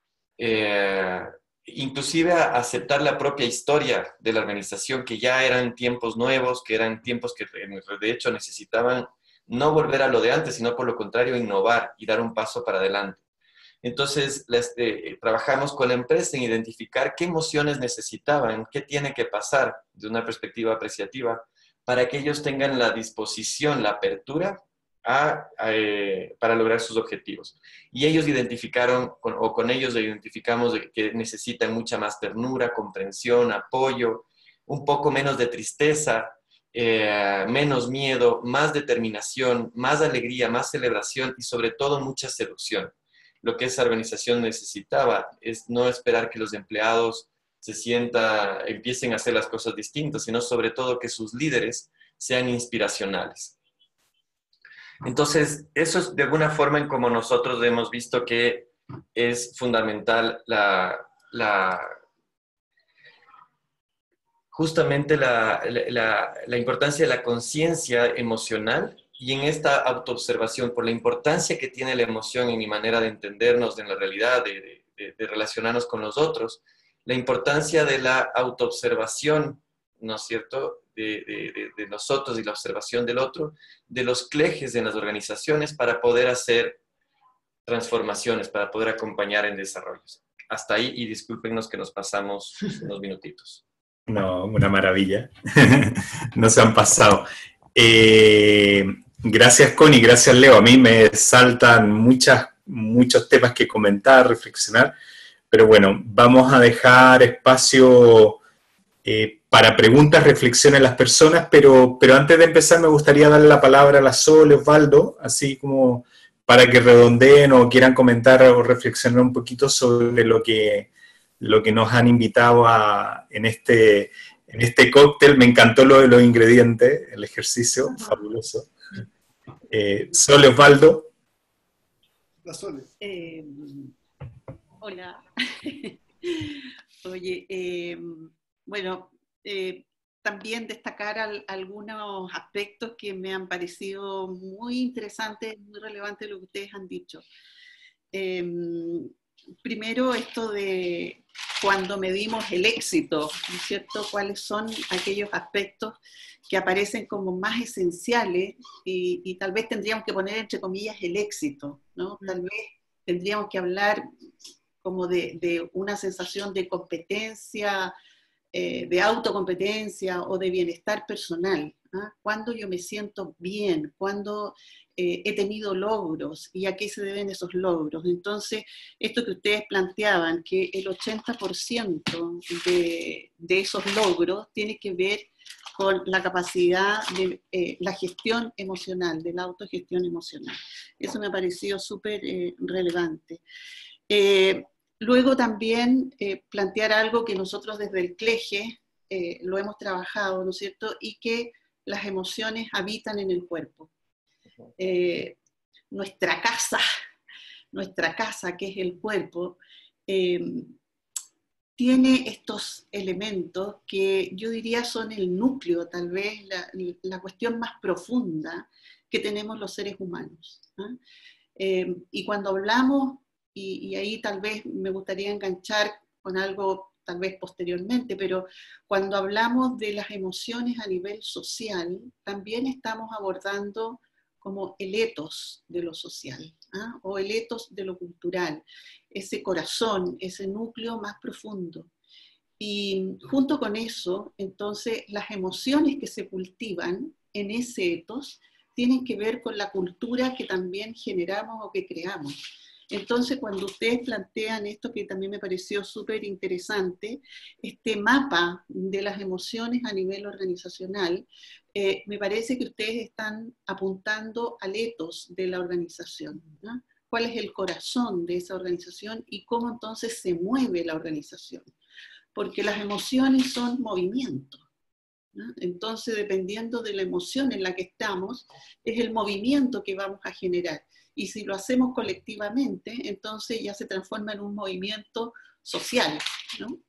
eh, inclusive a aceptar la propia historia de la organización, que ya eran tiempos nuevos, que eran tiempos que de hecho necesitaban no volver a lo de antes, sino por lo contrario innovar y dar un paso para adelante. Entonces, les, eh, trabajamos con la empresa en identificar qué emociones necesitaban, qué tiene que pasar de una perspectiva apreciativa para que ellos tengan la disposición, la apertura a, a, eh, para lograr sus objetivos. Y ellos identificaron, con, o con ellos identificamos que necesitan mucha más ternura, comprensión, apoyo, un poco menos de tristeza, eh, menos miedo, más determinación, más alegría, más celebración y sobre todo mucha seducción. Lo que esa organización necesitaba es no esperar que los empleados se sientan, empiecen a hacer las cosas distintas, sino sobre todo que sus líderes sean inspiracionales. Entonces, eso es de alguna forma en como nosotros hemos visto que es fundamental la, la, justamente la, la, la importancia de la conciencia emocional y en esta autoobservación, por la importancia que tiene la emoción en mi manera de entendernos en la realidad, de, de, de relacionarnos con los otros, la importancia de la autoobservación, ¿no es cierto?, de, de, de nosotros y la observación del otro, de los clejes en las organizaciones para poder hacer transformaciones, para poder acompañar en desarrollos. Hasta ahí, y discúlpenos que nos pasamos unos minutitos. No, una maravilla. Nos han pasado. Eh, gracias, Connie, gracias, Leo. A mí me saltan muchas, muchos temas que comentar, reflexionar, pero bueno, vamos a dejar espacio eh, para preguntas, reflexiones a las personas, pero, pero antes de empezar me gustaría darle la palabra a la Sol, Osvaldo, así como para que redondeen o quieran comentar o reflexionar un poquito sobre lo que, lo que nos han invitado a, en, este, en este cóctel. Me encantó lo de los ingredientes, el ejercicio, uh-huh. Fabuloso. Eh, Sol, Osvaldo. La Sol. Eh, hola. Oye, eh, bueno, eh, también destacar al, algunos aspectos que me han parecido muy interesantes, muy relevantes de lo que ustedes han dicho. Eh, primero, esto de cuando medimos el éxito, ¿no es cierto? ¿Cuáles son aquellos aspectos que aparecen como más esenciales? Y, y tal vez tendríamos que poner entre comillas el éxito, ¿no? Tal vez tendríamos que hablar como de, de una sensación de competencia, eh, de autocompetencia o de bienestar personal. ¿Ah? Cuando yo me siento bien, cuando eh, he tenido logros y a qué se deben esos logros. Entonces, esto que ustedes planteaban, que el ochenta por ciento de, de esos logros tiene que ver con la capacidad de eh, la gestión emocional, de la autogestión emocional. Eso me ha parecido súper eh, relevante. Eh, luego también eh, plantear algo que nosotros desde el CLEGE eh, lo hemos trabajado, ¿no es cierto? Y que las emociones habitan en el cuerpo. Eh, nuestra casa, nuestra casa, que es el cuerpo, eh, tiene estos elementos que yo diría son el núcleo, tal vez la, la cuestión más profunda que tenemos los seres humanos. ¿eh? Eh, y cuando hablamos, y, y ahí tal vez me gustaría enganchar con algo tal vez posteriormente, pero cuando hablamos de las emociones a nivel social, también estamos abordando como el ethos de lo social, ¿eh? o el ethos de lo cultural, ese corazón, ese núcleo más profundo. Y junto con eso, entonces, las emociones que se cultivan en ese ethos tienen que ver con la cultura que también generamos o que creamos. Entonces, cuando ustedes plantean esto, que también me pareció súper interesante, este mapa de las emociones a nivel organizacional, eh, me parece que ustedes están apuntando al ethos de la organización, ¿no? ¿Cuál es el corazón de esa organización y cómo entonces se mueve la organización? Porque las emociones son movimientos, ¿no? Entonces, dependiendo de la emoción en la que estamos, es el movimiento que vamos a generar. Y si lo hacemos colectivamente, entonces ya se transforma en un movimiento social, ¿no?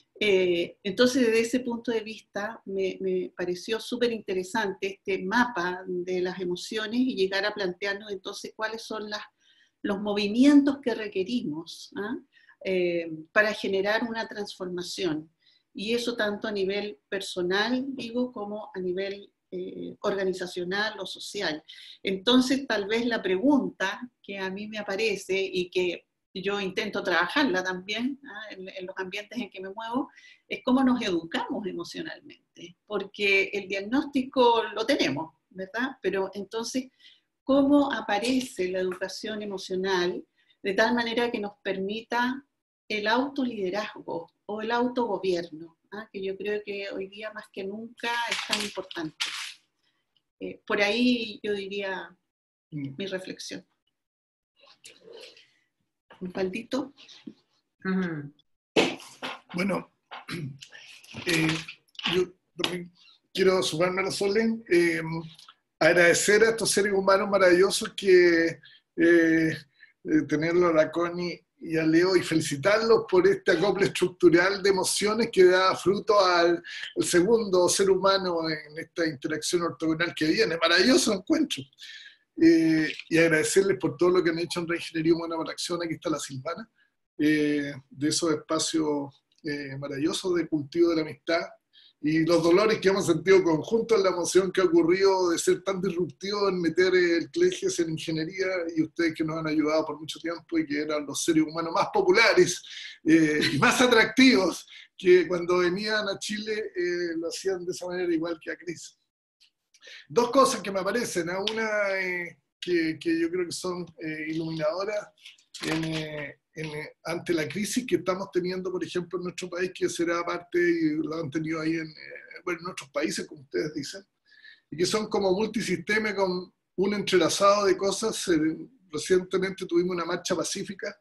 Eh, entonces, desde ese punto de vista, me, me pareció súper interesante este mapa de las emociones y llegar a plantearnos entonces cuáles son las, los movimientos que requerimos, ¿ah? eh, para generar una transformación. Y eso tanto a nivel personal, digo, como a nivel Eh, organizacional o social. Entonces, tal vez la pregunta que a mí me aparece y que yo intento trabajarla también, ¿eh? en, en los ambientes en que me muevo, es cómo nos educamos emocionalmente, porque el diagnóstico lo tenemos, ¿verdad? Pero entonces, ¿cómo aparece la educación emocional de tal manera que nos permita el autoliderazgo o el autogobierno? ¿ah? Que yo creo que hoy día más que nunca es tan importante. Eh, por ahí yo diría mm. mi reflexión. Osvaldito. Uh-huh. Bueno, eh, yo también quiero sumarme a la Solen, eh, agradecer a estos seres humanos maravillosos que eh, eh, tenerlo a la Connie y a Leo y felicitarlos por este acople estructural de emociones que da fruto al, al segundo ser humano en esta interacción ortogonal que viene. Maravilloso encuentro. Eh, y agradecerles por todo lo que han hecho en Reingeniería Humana para la Acción. Aquí está la Silvana, eh, de esos espacios eh, maravillosos de cultivo de la amistad y los dolores que hemos sentido conjuntos en la emoción que ha ocurrido de ser tan disruptivo en meter el CLEGES en ingeniería, y ustedes que nos han ayudado por mucho tiempo y que eran los seres humanos más populares eh, y más atractivos, que cuando venían a Chile eh, lo hacían de esa manera igual que a Cris. Dos cosas que me aparecen, ¿eh? Una eh, que, que yo creo que son eh, iluminadoras en, eh, en, eh, ante la crisis que estamos teniendo, por ejemplo, en nuestro país, que será parte, y lo han tenido ahí en, eh, bueno, en otros países, como ustedes dicen, y que son como multisistema con un entrelazado de cosas. Eh, recientemente tuvimos una marcha pacífica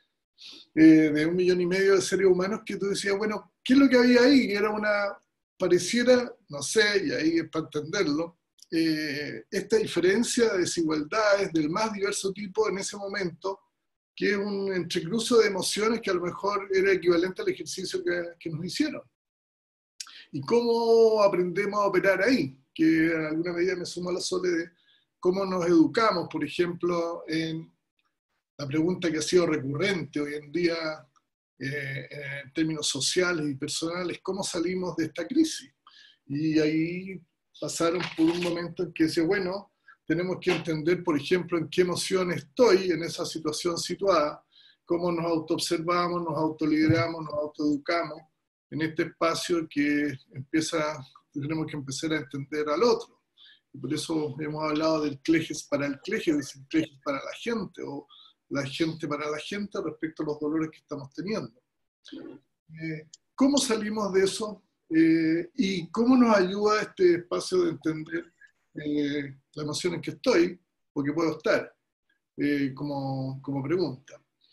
eh, de un millón y medio de seres humanos que tú decías, bueno, ¿qué es lo que había ahí? Que era una... pareciera, no sé, y ahí es para entenderlo, eh, esta diferencia de desigualdades del más diverso tipo en ese momento, que es un entrecruzo de emociones que a lo mejor era equivalente al ejercicio que, que nos hicieron. ¿Y cómo aprendemos a operar ahí? Que en alguna medida me sumo a la Sole de cómo nos educamos, por ejemplo, en la pregunta que ha sido recurrente hoy en día, Eh, en términos sociales y personales, cómo salimos de esta crisis. Y ahí pasaron por un momento en que decía, bueno, tenemos que entender, por ejemplo, en qué emoción estoy en esa situación situada, cómo nos autoobservamos, nos autolideramos, nos autoeducamos en este espacio que empieza, tenemos que empezar a entender al otro. Y por eso hemos hablado del CLEGES para el CLEGES, del CLEGES para la gente, o la gente para la gente respecto a los dolores que estamos teniendo. Eh, ¿Cómo salimos de eso? Eh, ¿Y cómo nos ayuda este espacio de entender eh, la emoción en que estoy, o que puedo estar, eh, como, como pregunta?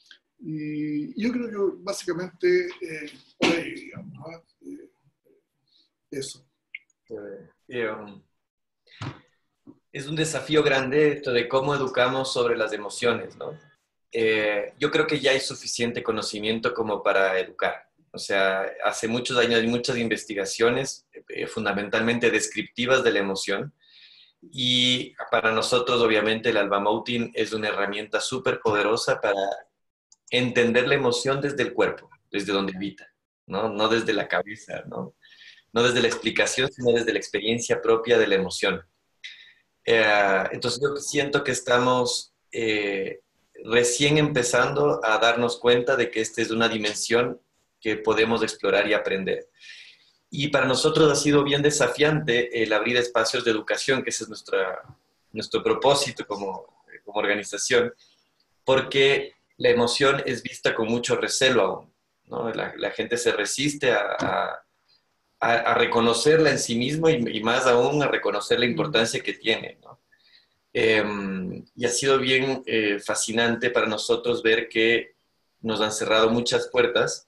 Y yo creo que básicamente, eh, eh, digamos, ¿no? eh, eso. Eh, um, es un desafío grande esto de cómo educamos sobre las emociones, ¿no? Eh, yo creo que ya hay suficiente conocimiento como para educar. O sea, hace muchos años hay muchas investigaciones eh, fundamentalmente descriptivas de la emoción, y para nosotros obviamente el Alba Mountain es una herramienta súper poderosa para entender la emoción desde el cuerpo, desde donde habita, ¿no? No desde la cabeza, ¿no? No desde la explicación, sino desde la experiencia propia de la emoción. Eh, entonces yo siento que estamos... Eh, recién empezando a darnos cuenta de que esta es una dimensión que podemos explorar y aprender. Y para nosotros ha sido bien desafiante el abrir espacios de educación, que ese es nuestra, nuestro propósito como, como organización, porque la emoción es vista con mucho recelo aún, ¿no? La, la gente se resiste a, a, a reconocerla en sí mismo, y, y más aún a reconocer la importancia que tiene, ¿no? Eh, y ha sido bien eh, fascinante para nosotros ver que nos han cerrado muchas puertas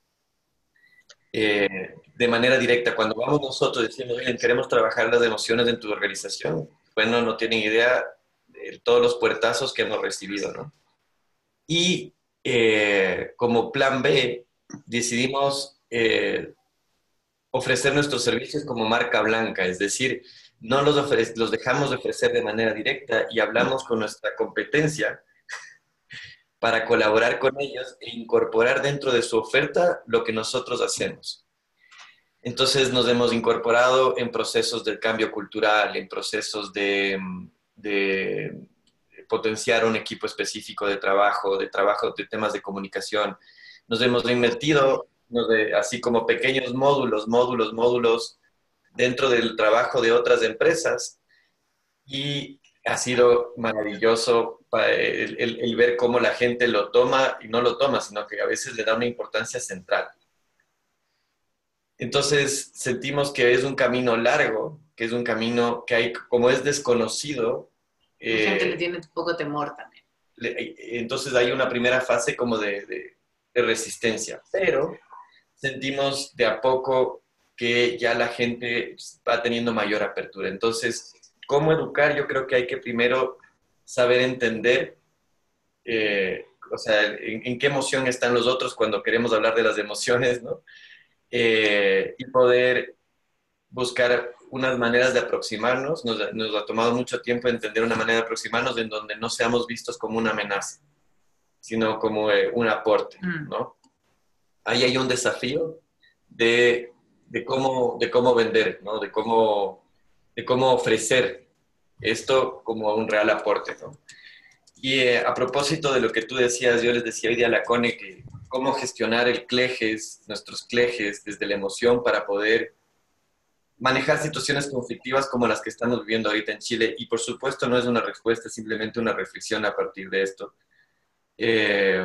eh, de manera directa. Cuando vamos nosotros decimos, oye, queremos trabajar las emociones en tu organización, bueno, no tienen idea de todos los puertazos que hemos recibido, ¿no? Y eh, como plan B decidimos eh, ofrecer nuestros servicios como marca blanca, es decir, no los, ofre- los dejamos de ofrecer de manera directa y hablamos con nuestra competencia para colaborar con ellos e incorporar dentro de su oferta lo que nosotros hacemos. Entonces nos hemos incorporado en procesos del cambio cultural, en procesos de, de potenciar un equipo específico de trabajo, de trabajo de temas de comunicación. Nos hemos invertido, así como pequeños módulos, módulos, módulos, dentro del trabajo de otras empresas, y ha sido maravilloso el, el, el ver cómo la gente lo toma, y no lo toma, sino que a veces le da una importancia central. Entonces sentimos que es un camino largo, que es un camino que hay, como es desconocido. La gente eh, le tiene un poco temor también. le- entonces hay una primera fase como de, de- de resistencia, pero sentimos de a poco que ya la gente va teniendo mayor apertura. Entonces, ¿cómo educar? Yo creo que hay que primero saber entender, eh, o sea, en, en qué emoción están los otros cuando queremos hablar de las emociones, ¿no? Eh, y poder buscar unas maneras de aproximarnos. Nos, ha- nos ha tomado mucho tiempo entender una manera de aproximarnos en donde no seamos vistos como una amenaza, sino como eh, un aporte, Mm. ¿no? Ahí hay un desafío de, de, cómo, de cómo vender, ¿no? De cómo, de cómo ofrecer esto como un real aporte, ¿no? Y eh, a propósito de lo que tú decías, yo les decía hoy día a la Cone que cómo gestionar el clejes, nuestros clejes desde la emoción para poder manejar situaciones conflictivas como las que estamos viviendo ahorita en Chile. Y por supuesto no es una respuesta, es simplemente una reflexión a partir de esto. Eh,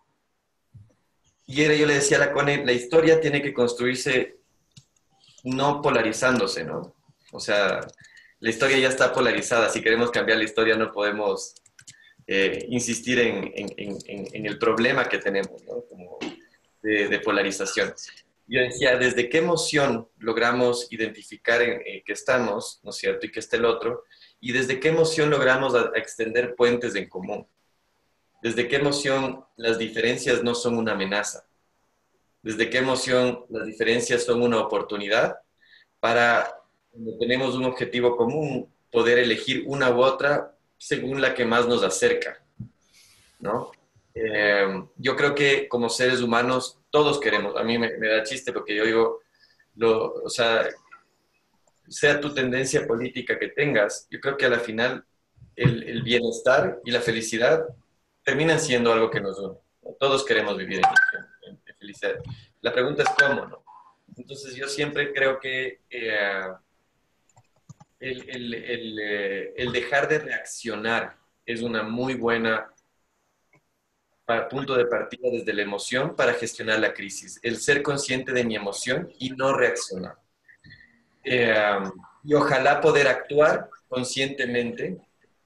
y era, yo le decía a la Cone, la historia tiene que construirse no polarizándose, ¿no? O sea, la historia ya está polarizada. Si queremos cambiar la historia no podemos eh, insistir en, en, en, en el problema que tenemos, ¿no? Como de, de polarización. Yo decía, ¿desde qué emoción logramos identificar en, en que estamos, ¿no es cierto? Y que está el otro. Y desde qué emoción logramos a, a extender puentes en común. Desde qué emoción las diferencias no son una amenaza. Desde qué emoción las diferencias son una oportunidad para, cuando tenemos un objetivo común, poder elegir una u otra según la que más nos acerca, ¿no? Eh, yo creo que como seres humanos todos queremos, a mí me, me da chiste porque yo digo, lo, o sea, sea tu tendencia política que tengas, yo creo que a la final el, el bienestar y la felicidad terminan siendo algo que nos une, ¿no? Todos queremos vivir en, en, en felicidad. La pregunta es cómo, ¿no? Entonces yo siempre creo que eh, el, el, el, eh, el dejar de reaccionar es una muy buena para, punto de partida desde la emoción para gestionar la crisis. El ser consciente de mi emoción y no reaccionar. Eh, y ojalá poder actuar conscientemente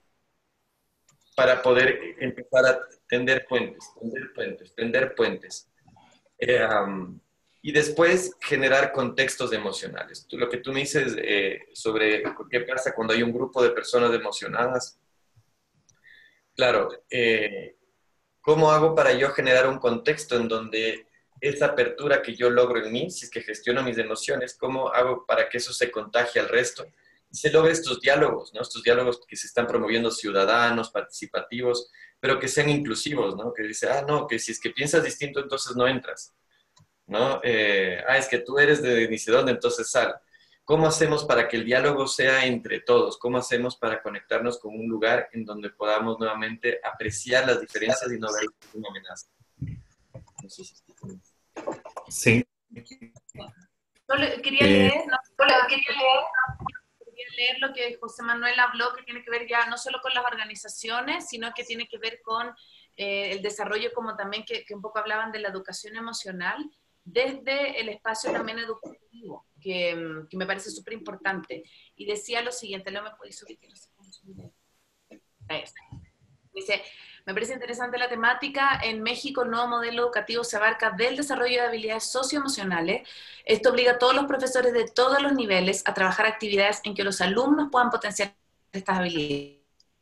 para poder empezar a tender puentes, tender puentes, tender puentes. Eh, um, y después generar contextos emocionales. Tú, lo que tú me dices eh, sobre qué pasa cuando hay un grupo de personas emocionadas. Claro, eh, ¿cómo hago para yo generar un contexto en donde esa apertura que yo logro en mí, si es que gestiono mis emociones, cómo hago para que eso se contagie al resto? Y se logre estos diálogos, ¿no? Estos diálogos que se están promoviendo ciudadanos, participativos, pero que sean inclusivos, ¿no? Que dice, ah, no, que si es que piensas distinto, entonces no entras, ¿no? Eh, ah, es que tú eres de ni sé dónde, entonces sal. ¿Cómo hacemos para que el diálogo sea entre todos? ¿Cómo hacemos para conectarnos con un lugar en donde podamos nuevamente apreciar las diferencias y no ver como una amenaza? No sé si Sí. Solo quería Eh, leer, no, solo quería leer, quería leer lo que José Manuel habló, que tiene que ver ya no solo con las organizaciones, sino que tiene que ver con eh, el desarrollo, como también que, que un poco hablaban de la educación emocional, desde el espacio también educativo, que, que me parece súper importante. Y decía lo siguiente, no me podéis subir, que no sé cómo subir. Ahí está. Dice, me parece interesante la temática. En México el nuevo modelo educativo se abarca del desarrollo de habilidades socioemocionales. Esto obliga a todos los profesores de todos los niveles a trabajar actividades en que los alumnos puedan potenciar estas habilidades.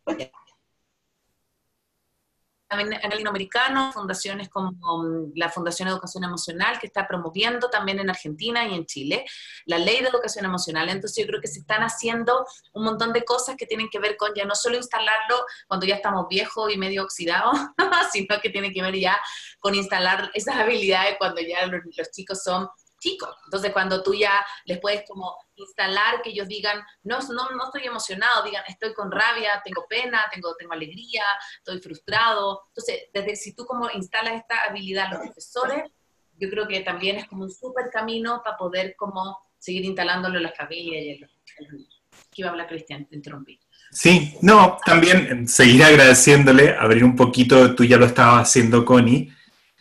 También en el latinoamericano, fundaciones como la Fundación Educación Emocional, que está promoviendo también en Argentina y en Chile, la Ley de Educación Emocional. Entonces yo creo que se están haciendo un montón de cosas que tienen que ver con ya no solo instalarlo cuando ya estamos viejos y medio oxidados, sino que tiene que ver ya con instalar esas habilidades cuando ya los, los chicos son chicos. Entonces cuando tú ya les puedes como instalar que ellos digan, no, no, no estoy emocionado, digan, estoy con rabia, tengo pena, tengo, tengo alegría, estoy frustrado. Entonces, desde si tú como instalas esta habilidad a los profesores, yo creo que también es como un súper camino para poder como seguir instalándolo en las familias y en los, en los niños. Aquí va a hablar Cristian, te interrumpí. Sí, no, también seguir agradeciéndole, abrir un poquito, tú ya lo estabas haciendo, Connie,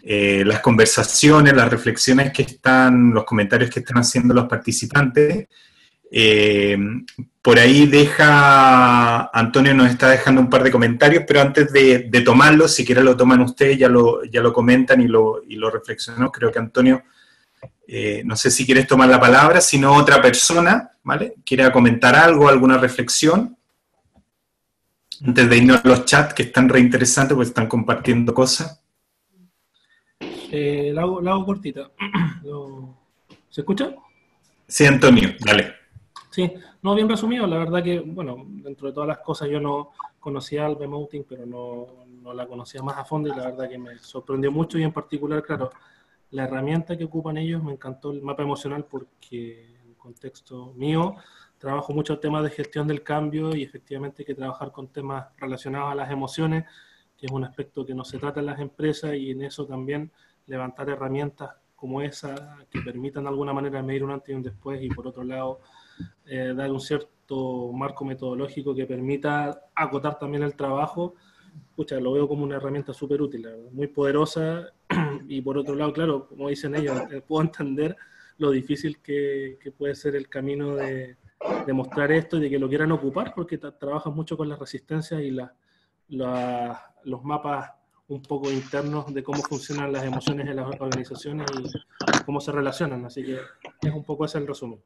eh, las conversaciones, las reflexiones que están, los comentarios que están haciendo los participantes. Eh, por ahí deja, Antonio nos está dejando un par de comentarios, pero antes de, de tomarlos, si quieren lo toman ustedes, ya lo, ya lo comentan y lo, y lo reflexionamos. Creo que Antonio, eh, no sé si quieres tomar la palabra, si no otra persona, ¿vale? ¿Quiere comentar algo, alguna reflexión? Antes de irnos a los chats, que están re interesantes, porque están compartiendo cosas. Eh, la, hago, la hago cortita. ¿Se escucha? Sí, Antonio, dale. Sí, no, bien resumido, la verdad que, bueno, dentro de todas las cosas yo no conocía al Emoting, pero no, no la conocía más a fondo y la verdad que me sorprendió mucho y en particular, claro, la herramienta que ocupan ellos, me encantó el mapa emocional porque en el contexto mío trabajo mucho temas de gestión del cambio y efectivamente hay que trabajar con temas relacionados a las emociones, que es un aspecto que no se trata en las empresas y en eso también levantar herramientas como esa que permitan de alguna manera medir un antes y un después y por otro lado Eh, dar un cierto marco metodológico que permita acotar también el trabajo, pucha, lo veo como una herramienta súper útil, muy poderosa y por otro lado, claro, como dicen ellos, puedo entender lo difícil que, que puede ser el camino de, de mostrar esto y de que lo quieran ocupar porque trabajan mucho con las resistencias y la, la, los mapas un poco internos de cómo funcionan las emociones en las organizaciones y cómo se relacionan, así que es un poco ese el resumen.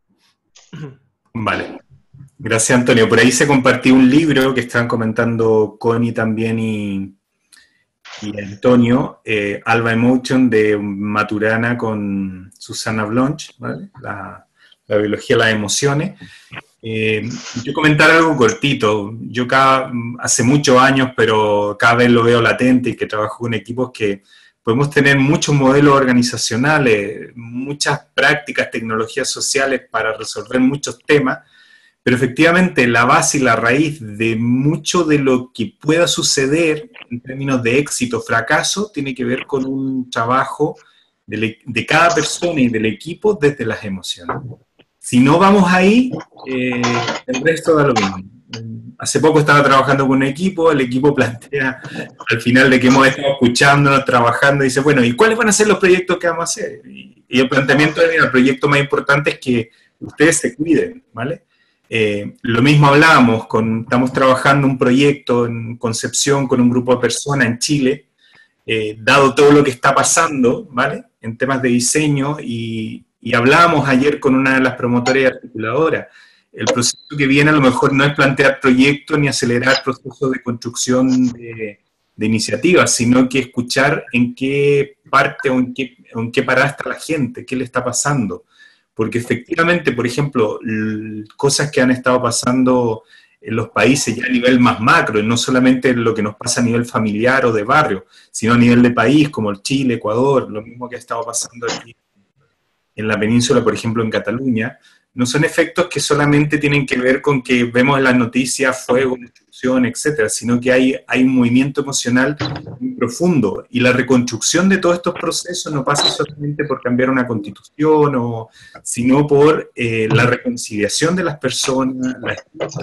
Vale, gracias Antonio. Por ahí se compartió un libro que estaban comentando Connie también y, y Antonio, eh, Alba Emotion de Maturana con Susana Blanch, ¿vale? La, la biología de las emociones. Eh, yo comentar algo cortito. Yo cada, hace muchos años, pero cada vez lo veo latente y que trabajo con equipos que podemos tener muchos modelos organizacionales, muchas prácticas, tecnologías sociales para resolver muchos temas, pero efectivamente la base y la raíz de mucho de lo que pueda suceder en términos de éxito o fracaso tiene que ver con un trabajo de, de cada persona y del equipo desde las emociones. Si no vamos ahí, eh, el resto da lo mismo. Hace poco estaba trabajando con un equipo, el equipo plantea al final de que hemos estado escuchándonos, trabajando, y dice, bueno, ¿y cuáles van a ser los proyectos que vamos a hacer? Y, y el planteamiento del proyecto más importante es que ustedes se cuiden, ¿vale? Eh, lo mismo hablábamos, con, estamos trabajando un proyecto en Concepción con un grupo de personas en Chile, eh, dado todo lo que está pasando, ¿vale? En temas de diseño, y, y hablábamos ayer con una de las promotoras y articuladoras. El proceso que viene a lo mejor no es plantear proyectos ni acelerar procesos de construcción de, de iniciativas, sino que escuchar en qué parte o en qué, en qué parada está la gente, qué le está pasando. Porque efectivamente, por ejemplo, cosas que han estado pasando en los países ya a nivel más macro, y no solamente lo que nos pasa a nivel familiar o de barrio, sino a nivel de país, como el Chile, Ecuador, lo mismo que ha estado pasando aquí en la península, por ejemplo, en Cataluña, no son efectos que solamente tienen que ver con que vemos en las noticias fuego, destrucción, etcétera, sino que hay, hay un movimiento emocional muy profundo, y la reconstrucción de todos estos procesos no pasa solamente por cambiar una constitución, o, sino por eh, la reconciliación de las personas, la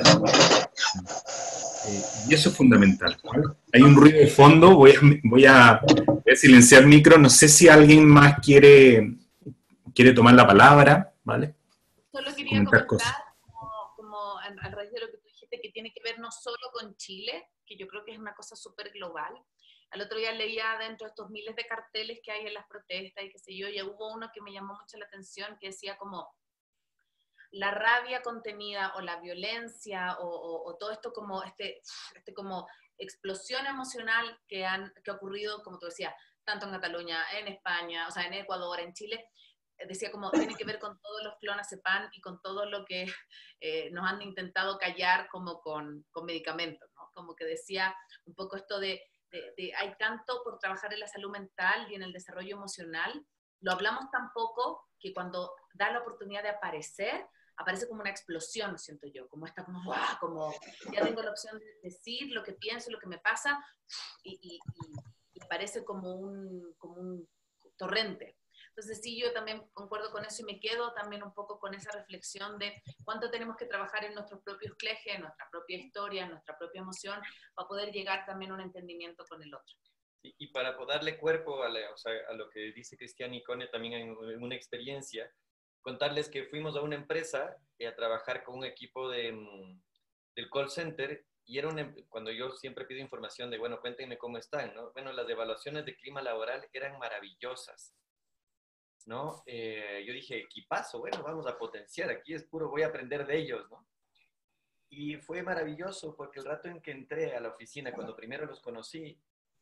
eh, y eso es fundamental, ¿vale? Hay un ruido de fondo, voy a, voy a, voy a silenciar el micro, no sé si alguien más quiere, quiere tomar la palabra, ¿vale? Solo quería comentar, como, como a, a raíz de lo que tú dijiste, que tiene que ver no solo con Chile, que yo creo que es una cosa súper global. Al otro día leía dentro de estos miles de carteles que hay en las protestas y qué sé yo, y hubo uno que me llamó mucho la atención, que decía como la rabia contenida o la violencia o, o, o todo esto como, este, este como explosión emocional que, han, que ha ocurrido, como tú decías, tanto en Cataluña, en España, o sea, en Ecuador, en Chile. Decía como tiene que ver con todos los clonazepam y con todo lo que eh, nos han intentado callar como con, con medicamentos, ¿no? Como que decía un poco esto de, de, de hay tanto por trabajar en la salud mental y en el desarrollo emocional, lo hablamos tan poco que cuando da la oportunidad de aparecer, aparece como una explosión, siento yo, como esta como, ¡wow! Como ya tengo la opción de decir lo que pienso, lo que me pasa, y, y, y, y parece como un, como un torrente. Entonces sí, yo también concuerdo con eso y me quedo también un poco con esa reflexión de cuánto tenemos que trabajar en nuestros propios clejes, en nuestra propia historia, en nuestra propia emoción, para poder llegar también a un entendimiento con el otro. Y, y para darle cuerpo a, la, o sea, a lo que dice Cristian y Cone también en, en una experiencia, contarles que fuimos a una empresa eh, a trabajar con un equipo de, del call center, y era una, cuando yo siempre pido información de, bueno, cuéntenme cómo están, ¿no? Bueno, las evaluaciones de clima laboral eran maravillosas, ¿no? Eh, yo dije, equipazo, bueno, vamos a potenciar, aquí es puro, voy a aprender de ellos, ¿no? Y fue maravilloso porque el rato en que entré a la oficina, cuando primero los conocí,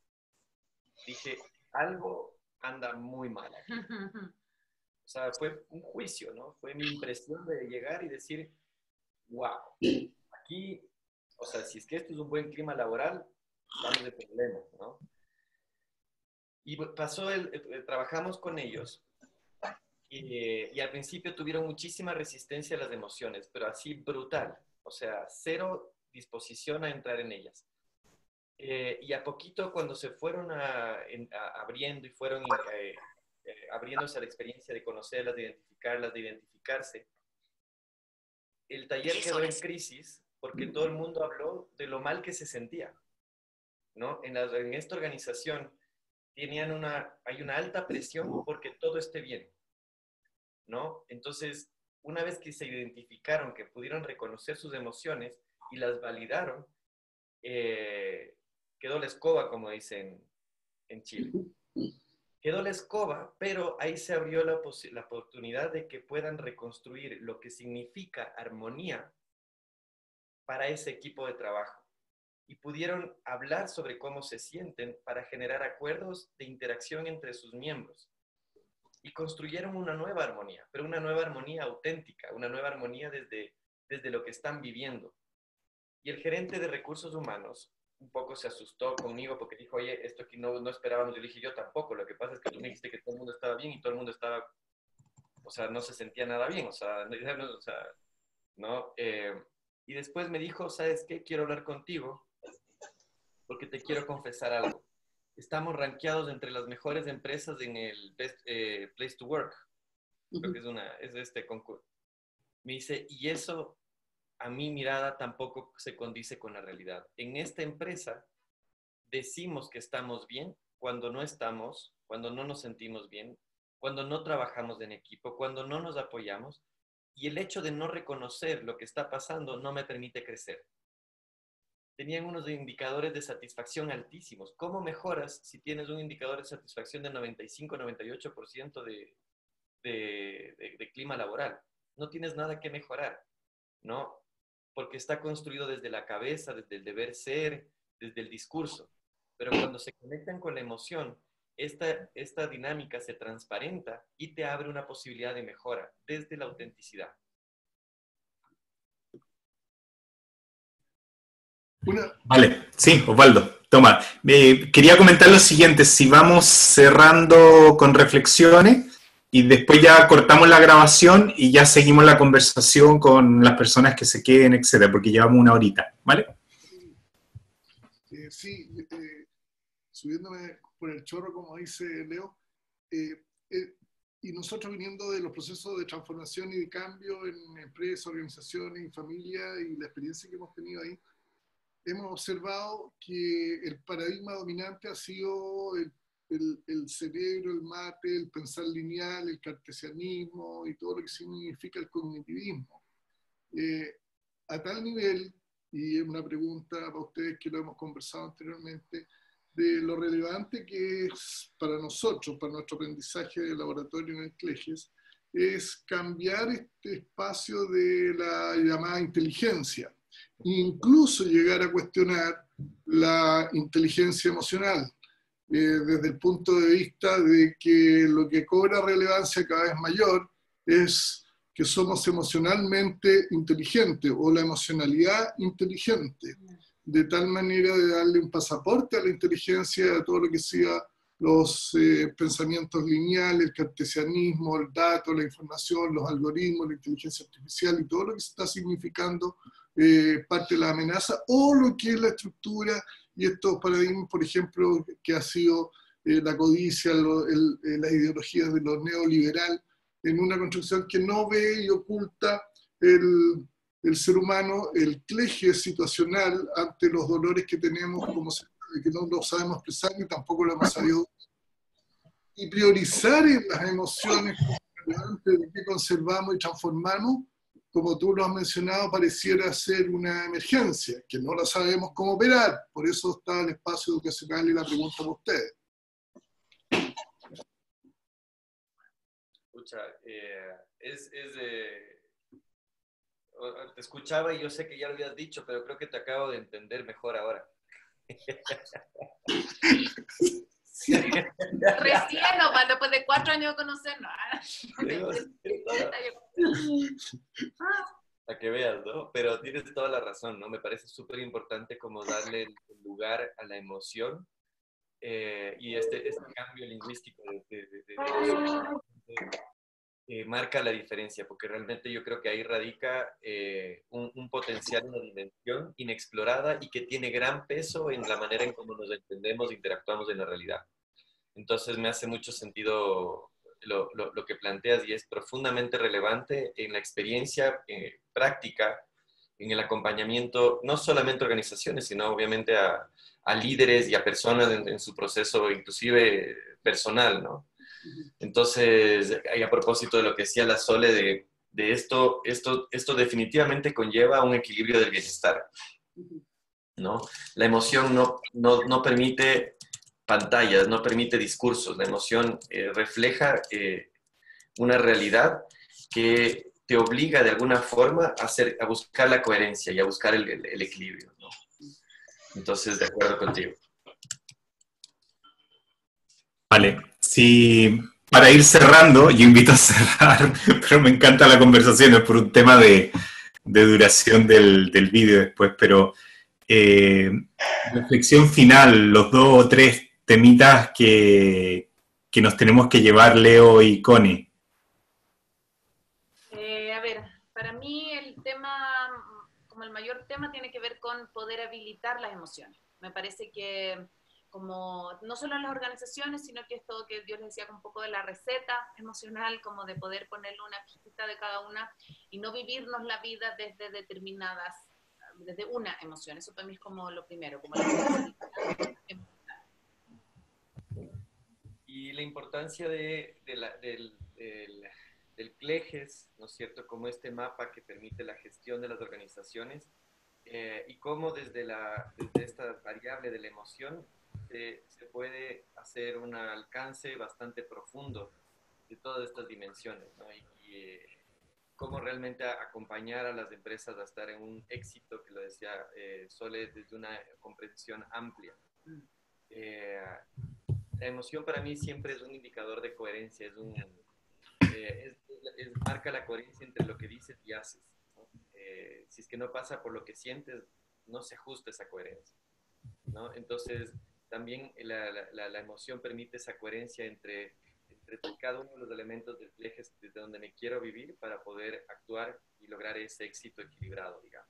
dije, algo anda muy mal aquí. O sea, fue un juicio, ¿no? Fue mi impresión de llegar y decir, wow, aquí, o sea, si es que esto es un buen clima laboral, estamos de problemas, ¿no? Y pasó, el, el, trabajamos con ellos, y, y al principio tuvieron muchísima resistencia a las emociones, pero así brutal, o sea, cero disposición a entrar en ellas. Eh, y a poquito, cuando se fueron a, en, a, abriendo y fueron eh, eh, abriéndose a la experiencia de conocerlas, de identificarlas, de identificarse, el taller quedó en crisis porque todo el mundo habló de lo mal que se sentía, ¿no? En, la, en esta organización tenían una, hay una alta presión porque todo esté bien, ¿no? Entonces, una vez que se identificaron, que pudieron reconocer sus emociones y las validaron, eh, quedó la escoba, como dicen en Chile. Quedó la escoba, pero ahí se abrió la, la oportunidad de que puedan reconstruir lo que significa armonía para ese equipo de trabajo. Y pudieron hablar sobre cómo se sienten para generar acuerdos de interacción entre sus miembros. Y construyeron una nueva armonía, pero una nueva armonía auténtica, una nueva armonía desde, desde lo que están viviendo. Y el gerente de recursos humanos un poco se asustó conmigo porque dijo, oye, esto aquí no, no esperábamos. Yo dije, yo tampoco, lo que pasa es que tú me dijiste que todo el mundo estaba bien y todo el mundo estaba, o sea, no se sentía nada bien, o sea, no, o sea, ¿no? Eh, y después me dijo, ¿sabes qué? Quiero hablar contigo porque te quiero confesar algo. Estamos rankeados entre las mejores empresas en el Best eh, Place to Work. Creo que es, una, es este concurso. Me dice, y eso a mi mirada tampoco se condice con la realidad. En esta empresa decimos que estamos bien cuando no estamos, cuando no nos sentimos bien, cuando no trabajamos en equipo, cuando no nos apoyamos, y el hecho de no reconocer lo que está pasando no me permite crecer. Tenían unos indicadores de satisfacción altísimos. ¿Cómo mejoras si tienes un indicador de satisfacción de noventa y cinco, noventa y ocho por ciento de, de, de, de clima laboral? No tienes nada que mejorar, ¿no? Porque está construido desde la cabeza, desde el deber ser, desde el discurso. Pero cuando se conectan con la emoción, esta, esta dinámica se transparenta y te abre una posibilidad de mejora desde la autenticidad. Una... Vale, sí, Osvaldo, toma. Eh, quería comentar lo siguiente, si vamos cerrando con reflexiones y después ya cortamos la grabación y ya seguimos la conversación con las personas que se queden, etcétera, porque llevamos una horita, ¿vale? Eh, sí, eh, subiéndome por el chorro, como dice Leo, eh, eh, y nosotros viniendo de los procesos de transformación y de cambio en empresas, organizaciones y familia y la experiencia que hemos tenido ahí, hemos observado que el paradigma dominante ha sido el, el, el cerebro, el mate, el pensar lineal, el cartesianismo y todo lo que significa el cognitivismo. Eh, a tal nivel, y es una pregunta para ustedes que lo hemos conversado anteriormente, de lo relevante que es para nosotros, para nuestro aprendizaje de laboratorio en el CLEGES, es cambiar este espacio de la llamada inteligencia. Incluso llegar a cuestionar la inteligencia emocional, eh, desde el punto de vista de que lo que cobra relevancia cada vez mayor es que somos emocionalmente inteligentes o la emocionalidad inteligente, de tal manera de darle un pasaporte a la inteligencia, a todo lo que sea los eh, pensamientos lineales, el cartesianismo, el dato, la información, los algoritmos, la inteligencia artificial y todo lo que está significando eh, parte de la amenaza, o lo que es la estructura y estos paradigmas, por ejemplo, que ha sido eh, la codicia, lo, el, eh, las ideologías de lo neoliberal, en una construcción que no ve y oculta el, el ser humano, el CLEGES situacional ante los dolores que tenemos como seres de que no lo sabemos expresar ni tampoco lo hemos sabido. Y priorizar en las emociones de que conservamos y transformamos, como tú lo has mencionado, pareciera ser una emergencia, que no la sabemos cómo operar. Por eso está el espacio educacional y la pregunta para ustedes. Escucha, eh, es, es eh, te escuchaba y yo sé que ya lo habías dicho, pero creo que te acabo de entender mejor ahora. Recién, o después de cuatro años de conocernos. Para que veas, ¿no? Pero tienes toda la razón, ¿no? Me parece súper importante como darle el lugar a la emoción eh, y este, este cambio lingüístico de, de, de, de, de, eh, marca la diferencia, porque realmente yo creo que ahí radica eh, un, un potencial, una dimensión inexplorada y que tiene gran peso en la manera en cómo nos entendemos e interactuamos en la realidad. Entonces me hace mucho sentido lo, lo, lo que planteas y es profundamente relevante en la experiencia eh, práctica, en el acompañamiento, no solamente a organizaciones, sino obviamente a, a líderes y a personas en, en su proceso inclusive personal, ¿no? Entonces, y a propósito de lo que decía la Sole, de, de esto, esto, esto definitivamente conlleva un equilibrio del bienestar, ¿no? La emoción no, no, no permite pantallas, no permite discursos. La emoción eh, refleja eh, una realidad que te obliga de alguna forma a, hacer, a buscar la coherencia y a buscar el, el, el equilibrio, ¿no? Entonces, de acuerdo contigo. Vale, sí, para ir cerrando, yo invito a cerrar, pero me encanta la conversación, es por un tema de, de duración del, del vídeo después, pero eh, reflexión final, los dos o tres temitas que, que nos tenemos que llevar, Leo y Connie. Eh, a ver, para mí el tema, como el mayor tema, tiene que ver con poder habilitar las emociones. Me parece que como no solo en las organizaciones, sino que esto que Dios les decía un poco de la receta emocional, como de poder ponerle una pizquita de cada una y no vivirnos la vida desde determinadas, desde una emoción. Eso para mí es como lo primero, como la emocional. Y la importancia de, de la, del, del, del CLEGES, ¿no es cierto?, como este mapa que permite la gestión de las organizaciones eh, y cómo desde, la, desde esta variable de la emoción se, se puede hacer un alcance bastante profundo de todas estas dimensiones, ¿no? Y, y eh, cómo realmente acompañar a las empresas a estar en un éxito, que lo decía eh, Sole, desde una comprensión amplia. Eh, La emoción para mí siempre es un indicador de coherencia, es un, eh, es, es, marca la coherencia entre lo que dices y haces, ¿no? Eh, si es que no pasa por lo que sientes, no se ajusta esa coherencia, ¿no? Entonces, también la, la, la emoción permite esa coherencia entre, entre cada uno de los elementos del eje desde donde me quiero vivir para poder actuar y lograr ese éxito equilibrado, digamos.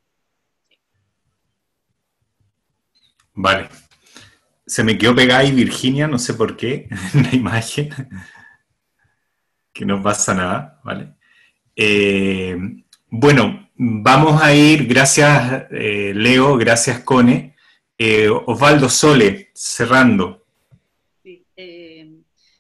Vale. Se me quedó pegada ahí Virginia, no sé por qué, en la imagen, que no pasa nada, ¿vale? Eh, bueno, vamos a ir, gracias eh, Leo, gracias Cone. Eh, Osvaldo, Sole, cerrando. Sí, eh,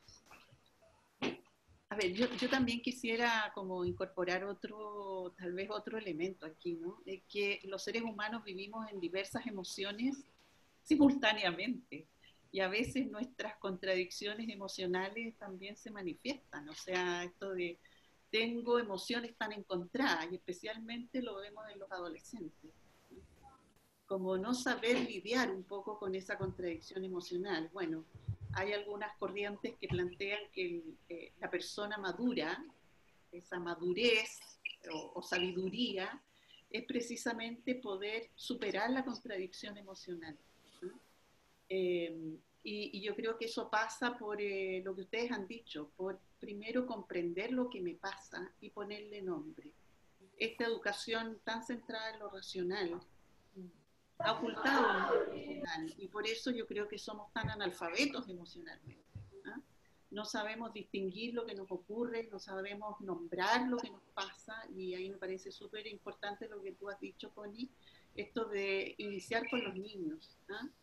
a ver, yo, yo también quisiera como incorporar otro, tal vez otro elemento aquí, ¿no? Es que los seres humanos vivimos en diversas emociones simultáneamente y a veces nuestras contradicciones emocionales también se manifiestan, o sea, esto de tengo emociones tan encontradas y especialmente lo vemos en los adolescentes, ¿no? Como no saber lidiar un poco con esa contradicción emocional. Bueno, hay algunas corrientes que plantean que eh, la persona madura, esa madurez o, o sabiduría, es precisamente poder superar la contradicción emocional. Eh, y, y yo creo que eso pasa por eh, lo que ustedes han dicho, por primero comprender lo que me pasa y ponerle nombre. Esta educación tan centrada en lo racional ha ocultado lo emocional y por eso yo creo que somos tan analfabetos emocionalmente, ¿eh? No sabemos distinguir lo que nos ocurre, no sabemos nombrar lo que nos pasa y ahí me parece súper importante lo que tú has dicho, Connie, esto de iniciar con los niños, ¿eh?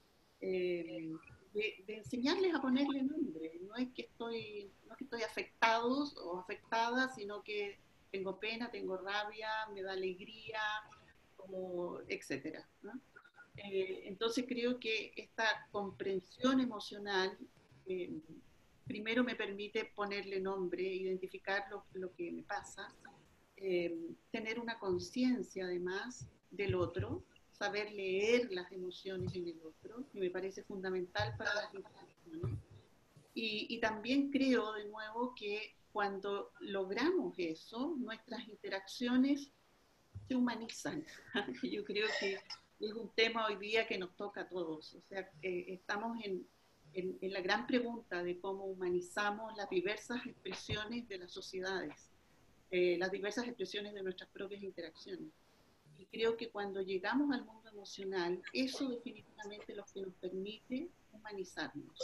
eh, de, de enseñarles a ponerle nombre. No es que estoy, no es que estoy afectado o afectada, sino que tengo pena, tengo rabia, me da alegría, o etcétera, ¿no? Eh, entonces creo que esta comprensión emocional eh, primero me permite ponerle nombre, identificar lo, lo que me pasa, eh, tener una conciencia además del otro, saber leer las emociones en el otro, que me parece fundamental para las interacciones. Y, y también creo de nuevo que cuando logramos eso, nuestras interacciones se humanizan. Yo creo que es un tema hoy día que nos toca a todos. O sea, eh, estamos en, en, en la gran pregunta de cómo humanizamos las diversas expresiones de las sociedades, eh, las diversas expresiones de nuestras propias interacciones. Y creo que cuando llegamos al mundo emocional, eso definitivamente es lo que nos permite humanizarnos.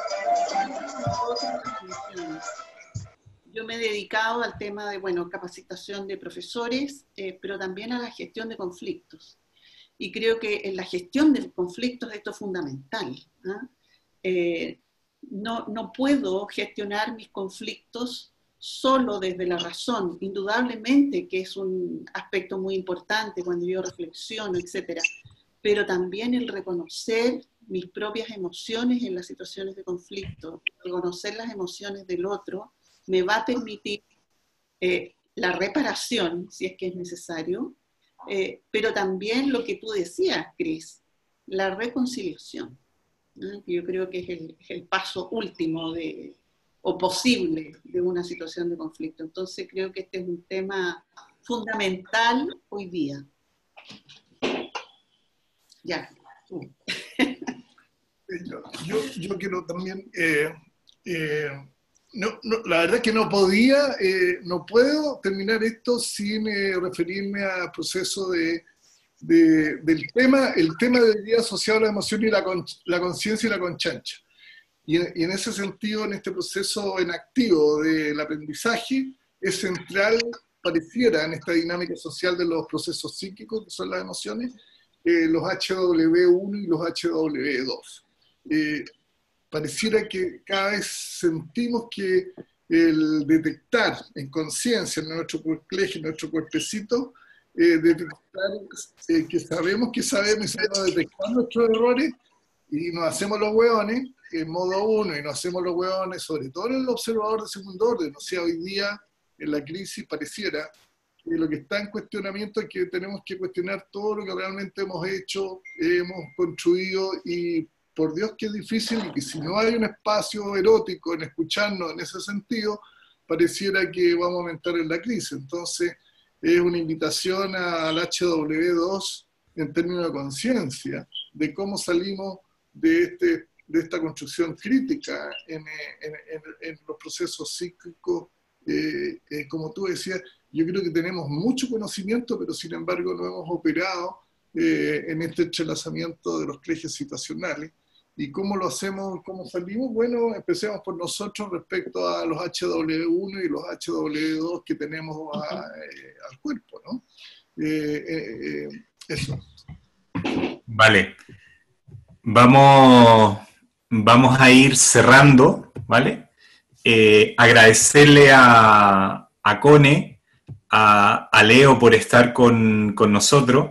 Yo me he dedicado al tema de, bueno, capacitación de profesores, eh, pero también a la gestión de conflictos. Y creo que en la gestión de conflictos esto es fundamental, ¿eh? Eh, no, no puedo gestionar mis conflictos solo desde la razón, indudablemente que es un aspecto muy importante cuando yo reflexiono, etcétera, pero también el reconocer mis propias emociones en las situaciones de conflicto, reconocer las emociones del otro, me va a permitir eh, la reparación, si es que es necesario, eh, pero también lo que tú decías, Cris, la reconciliación, ¿no? Yo creo que es el, es el paso último de, o posible de una situación de conflicto. Entonces creo que este es un tema fundamental hoy día. Ya. Yo, yo, yo quiero también... Eh, eh, No, no, la verdad es que no podía, eh, no puedo terminar esto sin eh, referirme al proceso de, de, del tema, el tema del día asociado a la emoción y la, con, la conciencia y la conchancha. Y, y en ese sentido, en este proceso en activo del aprendizaje, es central, pareciera, en esta dinámica social de los procesos psíquicos, que son las emociones, eh, los H W uno y los H W dos. Eh, Pareciera que cada vez sentimos que el detectar en conciencia en nuestro cuerpleje, en nuestro cuerpecito, eh, detectar eh, que sabemos que sabemos y sabemos detectar nuestros errores y nos hacemos los hueones en modo uno y nos hacemos los hueones, sobre todo en el observador de segundo orden. O sea, hoy día en la crisis pareciera que lo que está en cuestionamiento es que tenemos que cuestionar todo lo que realmente hemos hecho, hemos construido y por Dios que es difícil y que si no hay un espacio erótico en escucharnos en ese sentido, pareciera que vamos a aumentar en la crisis. Entonces, es una invitación al H W dos en términos de conciencia, de cómo salimos de, este, de esta construcción crítica en, en, en, en los procesos psíquicos. Eh, eh, como tú decías, yo creo que tenemos mucho conocimiento, pero sin embargo no hemos operado eh, en este entrelazamiento de los ejes situacionales. ¿Y cómo lo hacemos, cómo salimos? Bueno, empecemos por nosotros respecto a los H W uno y los H W dos que tenemos a, eh, al cuerpo, ¿no? Eh, eh, eh, eso. Vale. Vamos, vamos a ir cerrando, ¿vale? Eh, agradecerle a, a Cone, a, a Leo por estar con, con nosotros,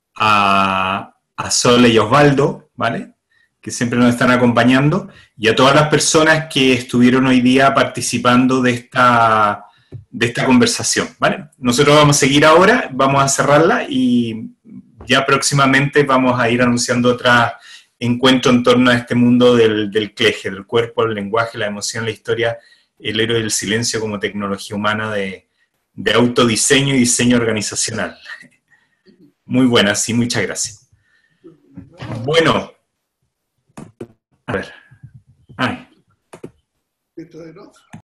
a, a Sole y Osvaldo, ¿vale?, que siempre nos están acompañando, y a todas las personas que estuvieron hoy día participando de esta, de esta conversación, ¿vale? Nosotros vamos a seguir ahora, vamos a cerrarla, y ya próximamente vamos a ir anunciando otro encuentro en torno a este mundo del, del cleje, del cuerpo, el lenguaje, la emoción, la historia, el héroe del silencio como tecnología humana de, de autodiseño y diseño organizacional. Muy buenas y muchas gracias. Bueno, a ver. Ay.